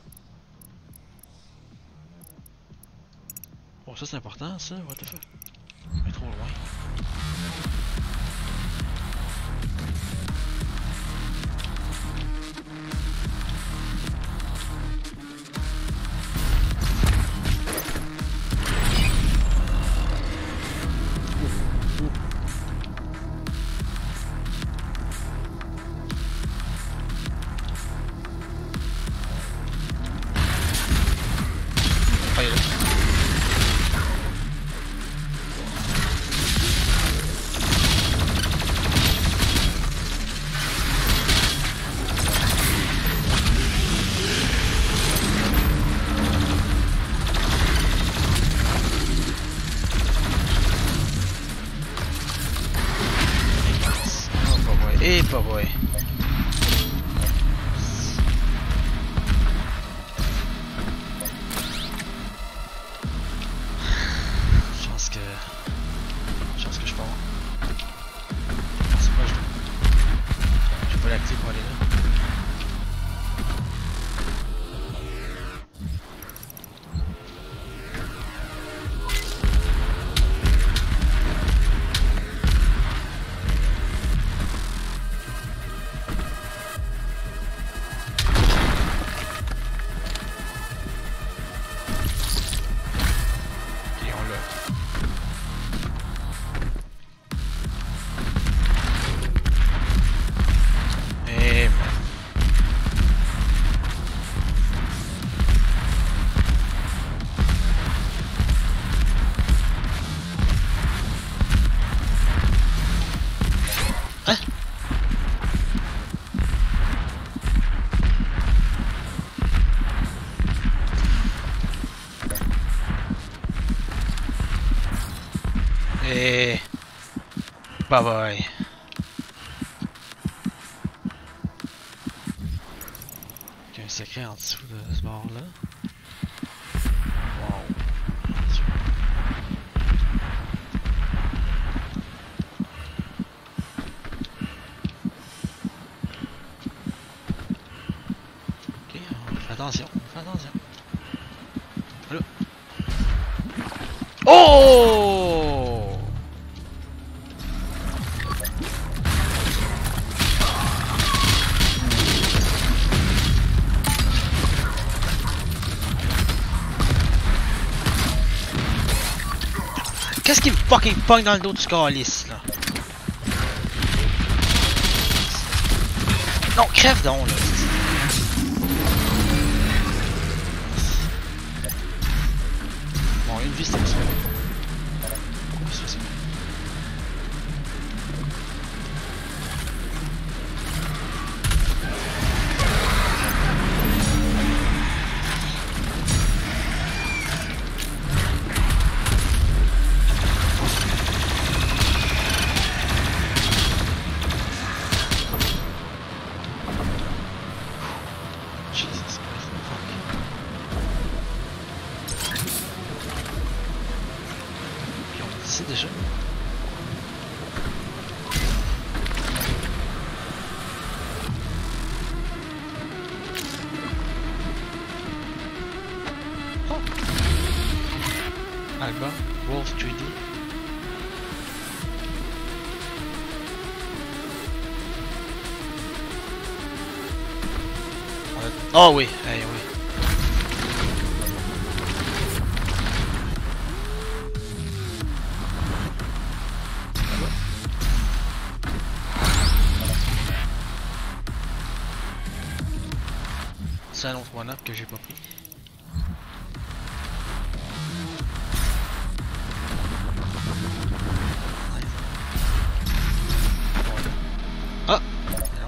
Bon, ça c'est important ça, what the fuck? On est trop loin. Et pas vrai. Je pense que je pars. C'est pas je peux l'activer pour aller là. Et bye bye. Il y a un secret en dessous de ce bord là. Wow. attention, fais attention. Là. Oh! Qu'est-ce qui me fucking pogne dans le dos du calice là? Non, crève donc là. Bon, une vie c'est ça. C'est déjà. Oh. Alba, Wolf 3D. Oh oui, hey, oui. C'est un autre one-up que j'ai pas pris. Ah! Non.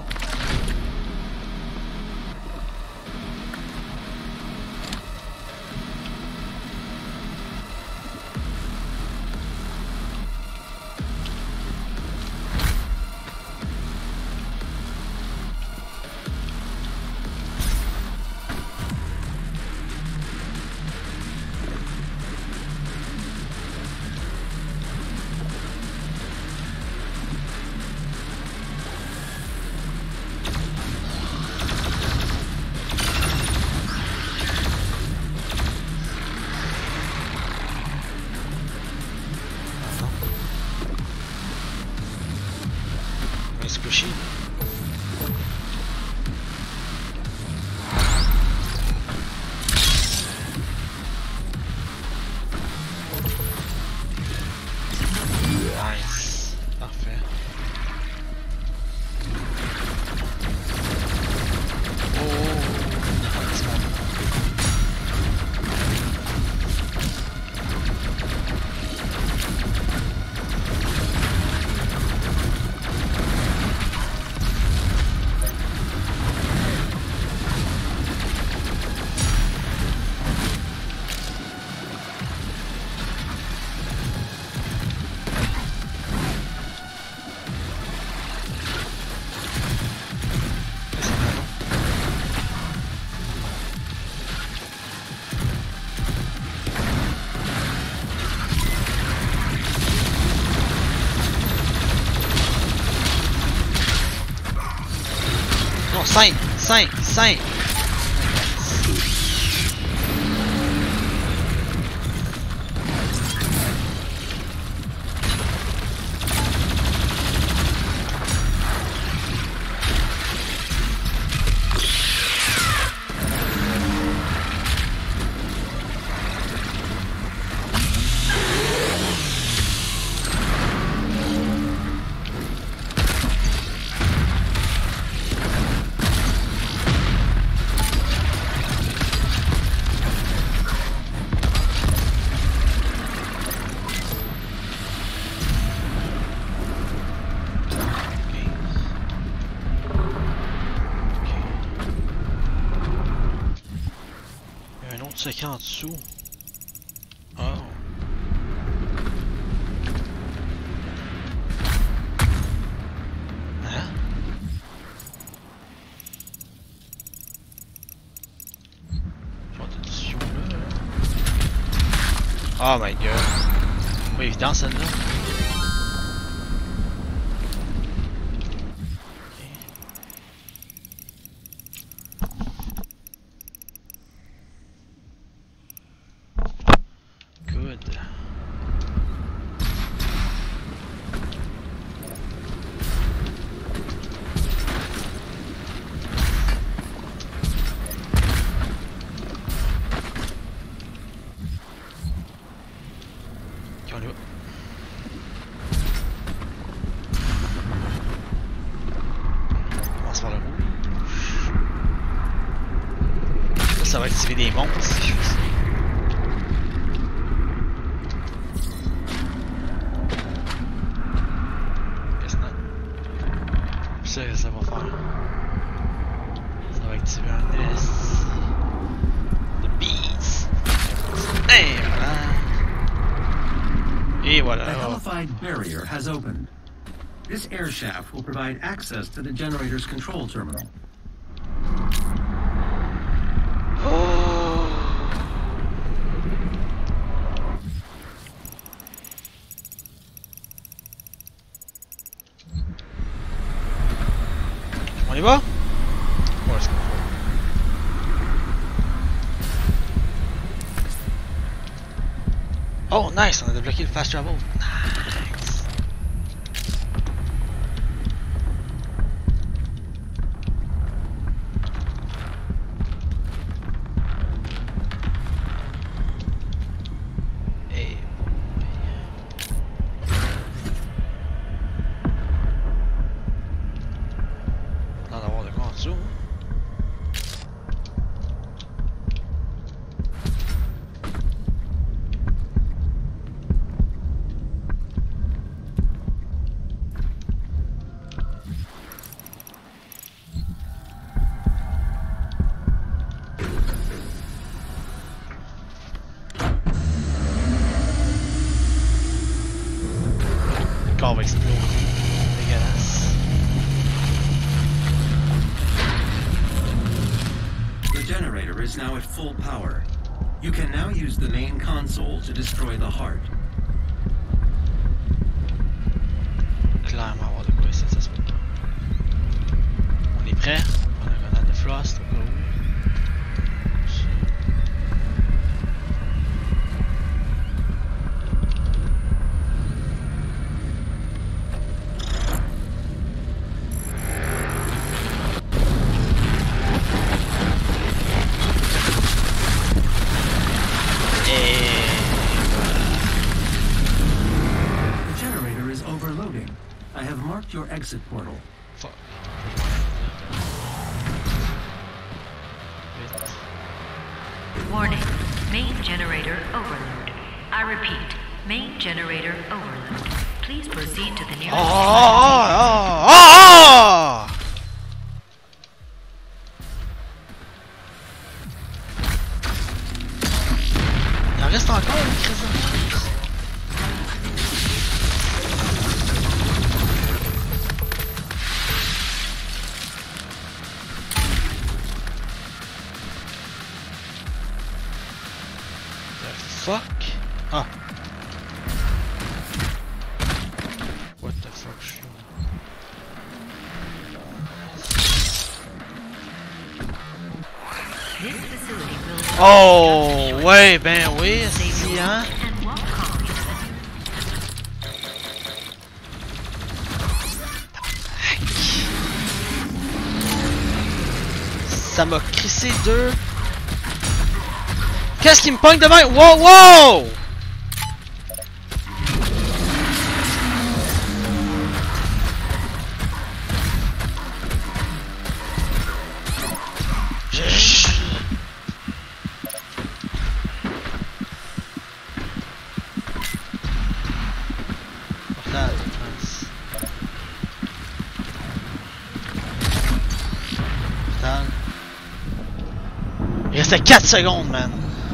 Squishy. Nice. Parfait. Non, 5. Secret en dessous. Oh. Hein? Oh my god. Pas évident celle-là. on y va. On commence par le rouge. Là, ça va activer des monstres si je fais ça. Qu'est-ce que c'est? Ça va faire. Ça va activer un S. The Beast. Et voilà. Et voilà. The hellified barrier has opened. This air shaft will provide access to the generator's control terminal. On y va? Ouais, c'est cool. Oh, nice! On a débloqué le fast travel. Nice! Et... On va en avoir de quoi en dessous. Le corps va exploser. Dégueulasse. The generator is now at full power. You can now use the main console to destroy the heart. Clairement avoir de quoi ici, ça se peut pas. On est prêt? On a une grenade de frost au cas où. The generator is overloading. I have marked your exit portal. Fuck. Warning. Main generator overload. I repeat. Main generator overload. Please proceed to the nearest... Il en reste encore une crise de monstre. The fuck? Ah. What the fuck, je suis où? This facility will... Oh, ouais, ben oui, c'est hein. And Wacom Ça m'a crissé deux. Qu'est-ce qui me pogne devant? Wow, wow! Portal, mince. Portal. Il restait 4 secondes, man.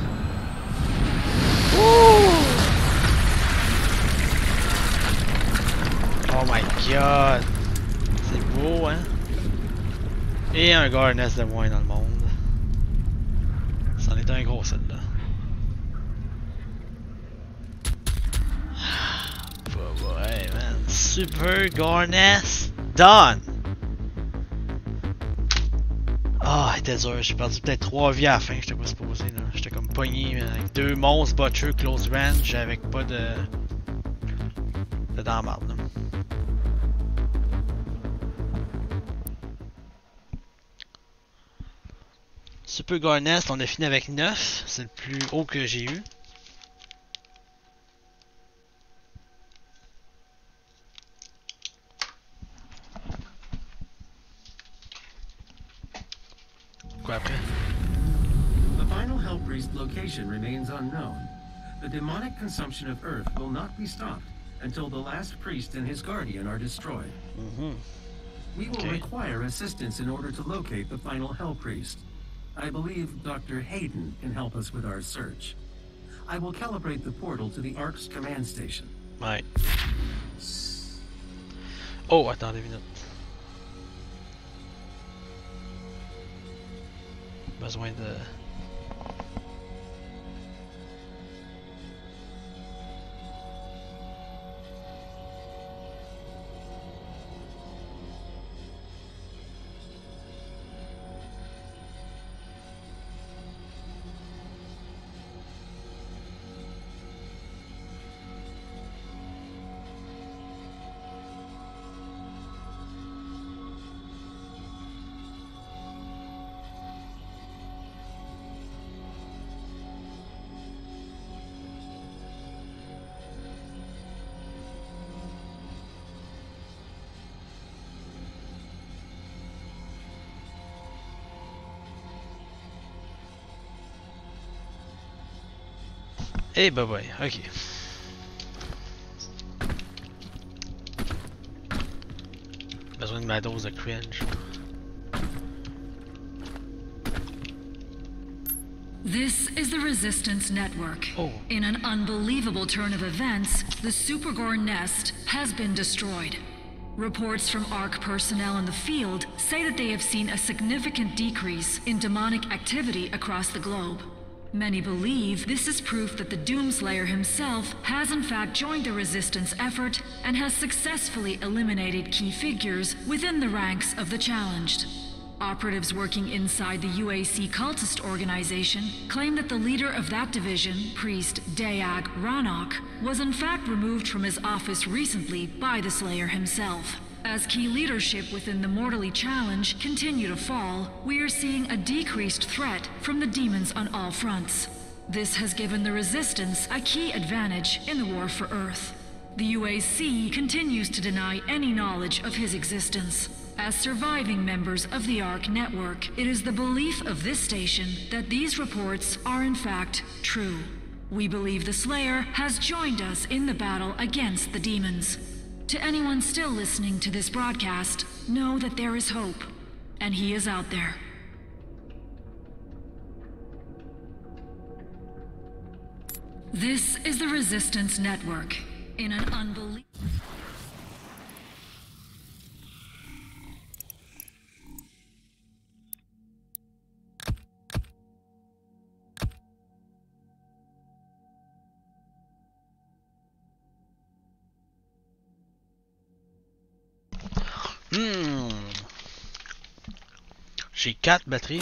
Oh my god. C'est beau, hein? Et un Garness de moins dans le monde. C'en est un gros, celle-là. Ouais, man. Super Garness done! Ah, oh, était dur. J'ai perdu peut-être 3 vies à la fin. J'étais pas supposé, là. J'étais comme pogné avec 2 monstres butcher close range avec pas de dans la marde, là. Super Garness, on a fini avec 9. C'est le plus haut que j'ai eu. priest location remains unknown. The demonic consumption of Earth will not be stopped until the last priest and his guardian are destroyed. We will require assistance in order to locate the final Hell Priest. I believe Dr. Hayden can help us with our search. I will calibrate the portal to the Ark's command station. Ouais. Oh, attendez une minute. Besoin de... Eh bah ouais, ok. Besoin de ma dose de cringe. This is the Resistance Network. Oh. In an unbelievable turn of events, the Supergore nest has been destroyed. Reports from ARC personnel in the field say that they have seen a significant decrease in demonic activity across the globe. Many believe this is proof that the Doomslayer himself has in fact joined the Resistance effort and has successfully eliminated key figures within the ranks of the challenged. Operatives working inside the UAC cultist organization claim that the leader of that division, Priest Daag Ranok, was in fact removed from his office recently by the Slayer himself. As key leadership within the Mortally Challenge continue to fall, we are seeing a decreased threat from the demons on all fronts. This has given the Resistance a key advantage in the war for Earth. The UAC continues to deny any knowledge of his existence. As surviving members of the ARC network, it is the belief of this station that these reports are in fact true. We believe the Slayer has joined us in the battle against the demons. To anyone still listening to this broadcast, know that there is hope, and he is out there. This is the Resistance Network. In an unbelievable... J'ai 4 batteries.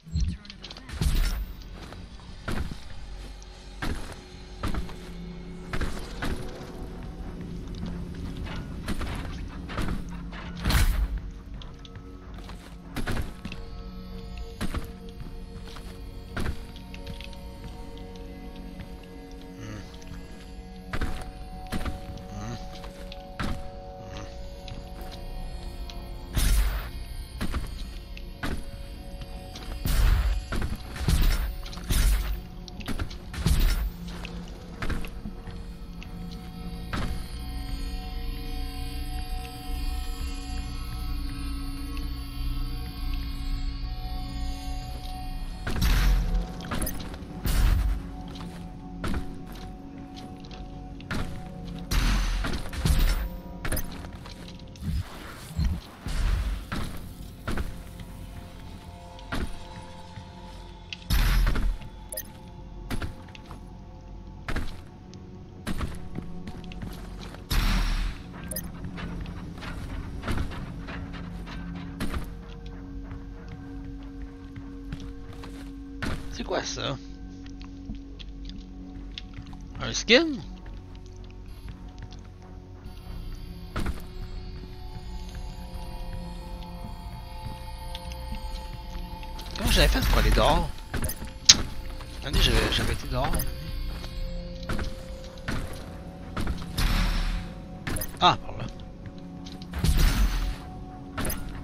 C'est quoi ça? Un skin? Comment j'avais fait pour aller dehors? Attendez, j'avais été dehors. Ah, par là.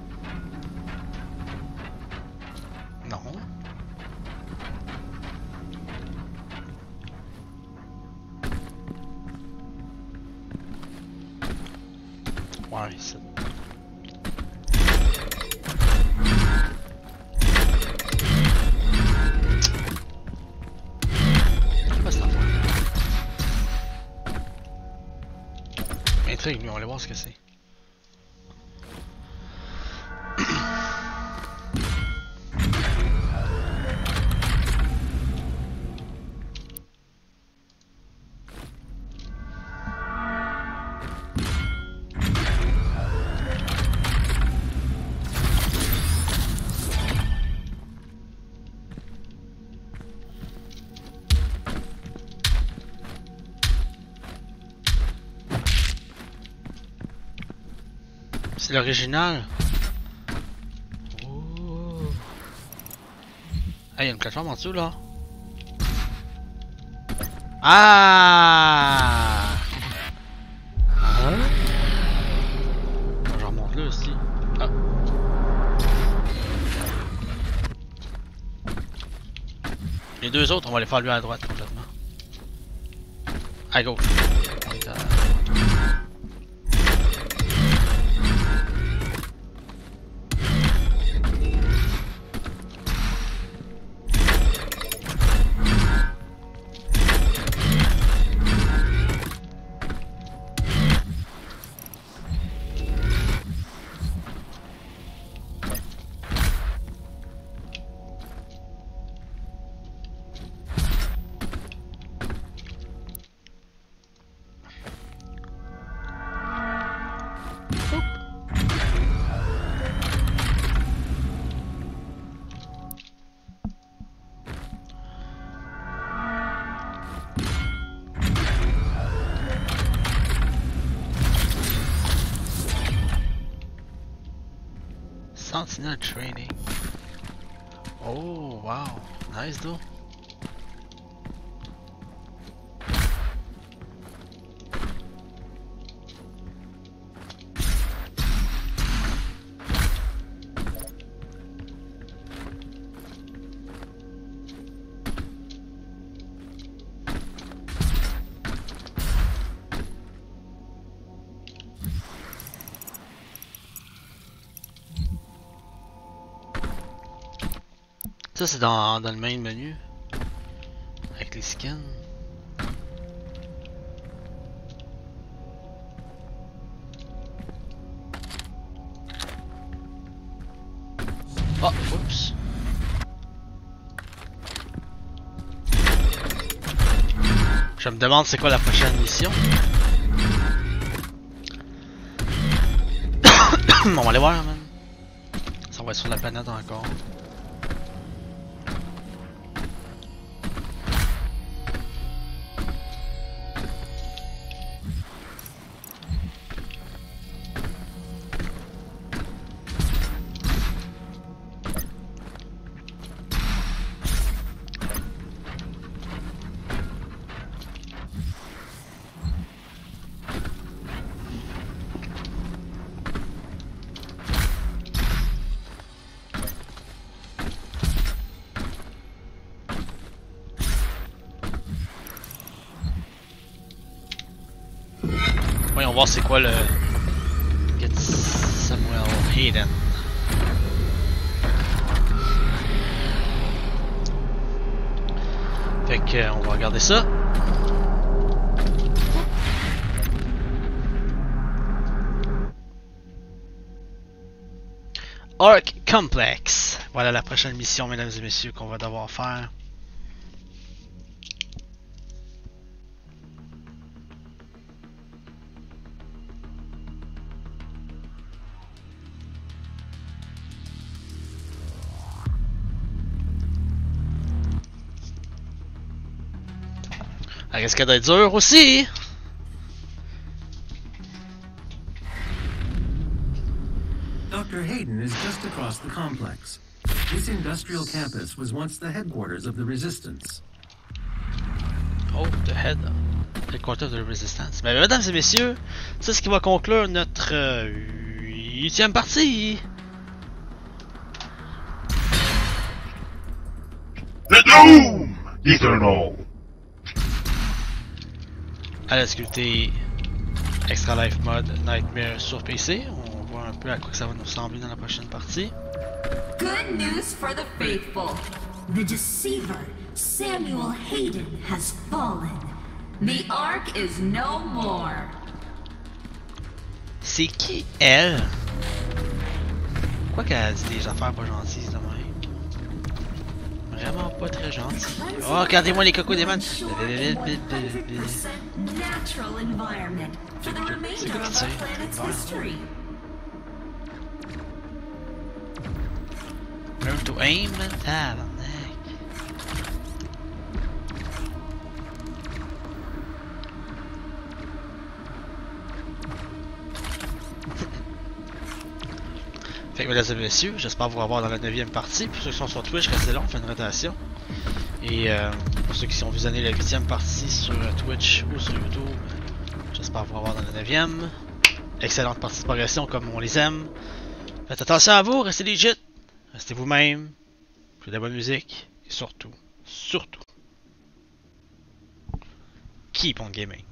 Non. Ouais, c'est... Pas cette affaire. Intrigue, lui, on va aller voir ce que c'est. C'est l'original. Oh. Ah, il y a une plateforme en dessous là. Ah! Hein? Je remonte là aussi. Ah. Les deux autres, on va les faire lui à droite complètement. À gauche. Sentinel training. Oh wow, nice though. Ça c'est dans le main menu avec les skins. Oh, oups. Je me demande c'est quoi la prochaine mission. On va aller voir, man. Ça va être sur la planète encore. Voyons voir c'est quoi le Get Samuel Hayden. Fait que on va regarder ça. Ark Complex. Voilà la prochaine mission, mesdames et messieurs, qu'on va devoir faire. Elle risque d'être dur aussi. Dr. Hayden is just across the complex. This industrial campus was once the headquarters of the Resistance. Oh, the headquarters of the Resistance. Ben, mesdames et messieurs, c'est ce qui va conclure notre 8e partie. The Doom Eternal. À la sculpter Extra Life Mode Nightmare sur PC. On voit un peu à quoi ça va nous ressembler dans la prochaine partie. Good news for the faithful. The deceiver, Samuel Hayden, has fallen. The Ark is no more. C'est qui elle? Pourquoi qu'elle a dit des affaires pas gentilles de même? Vraiment pas très gentil. Oh, regardez-moi les cocos des man. C'est quoi qui tire? Learn to aim, tabarnak. Fait que mesdames et messieurs, j'espère vous revoir dans la 9e partie. Pour ceux qui sont sur Twitch, restez là, on fait une rotation. Et pour ceux qui sont visionner la 8e partie sur Twitch ou sur YouTube, j'espère vous revoir dans la 9e. Excellente partie de progression comme on les aime. Faites attention à vous, restez legit, restez vous-même, jouez de la bonne musique et surtout, keep on gaming.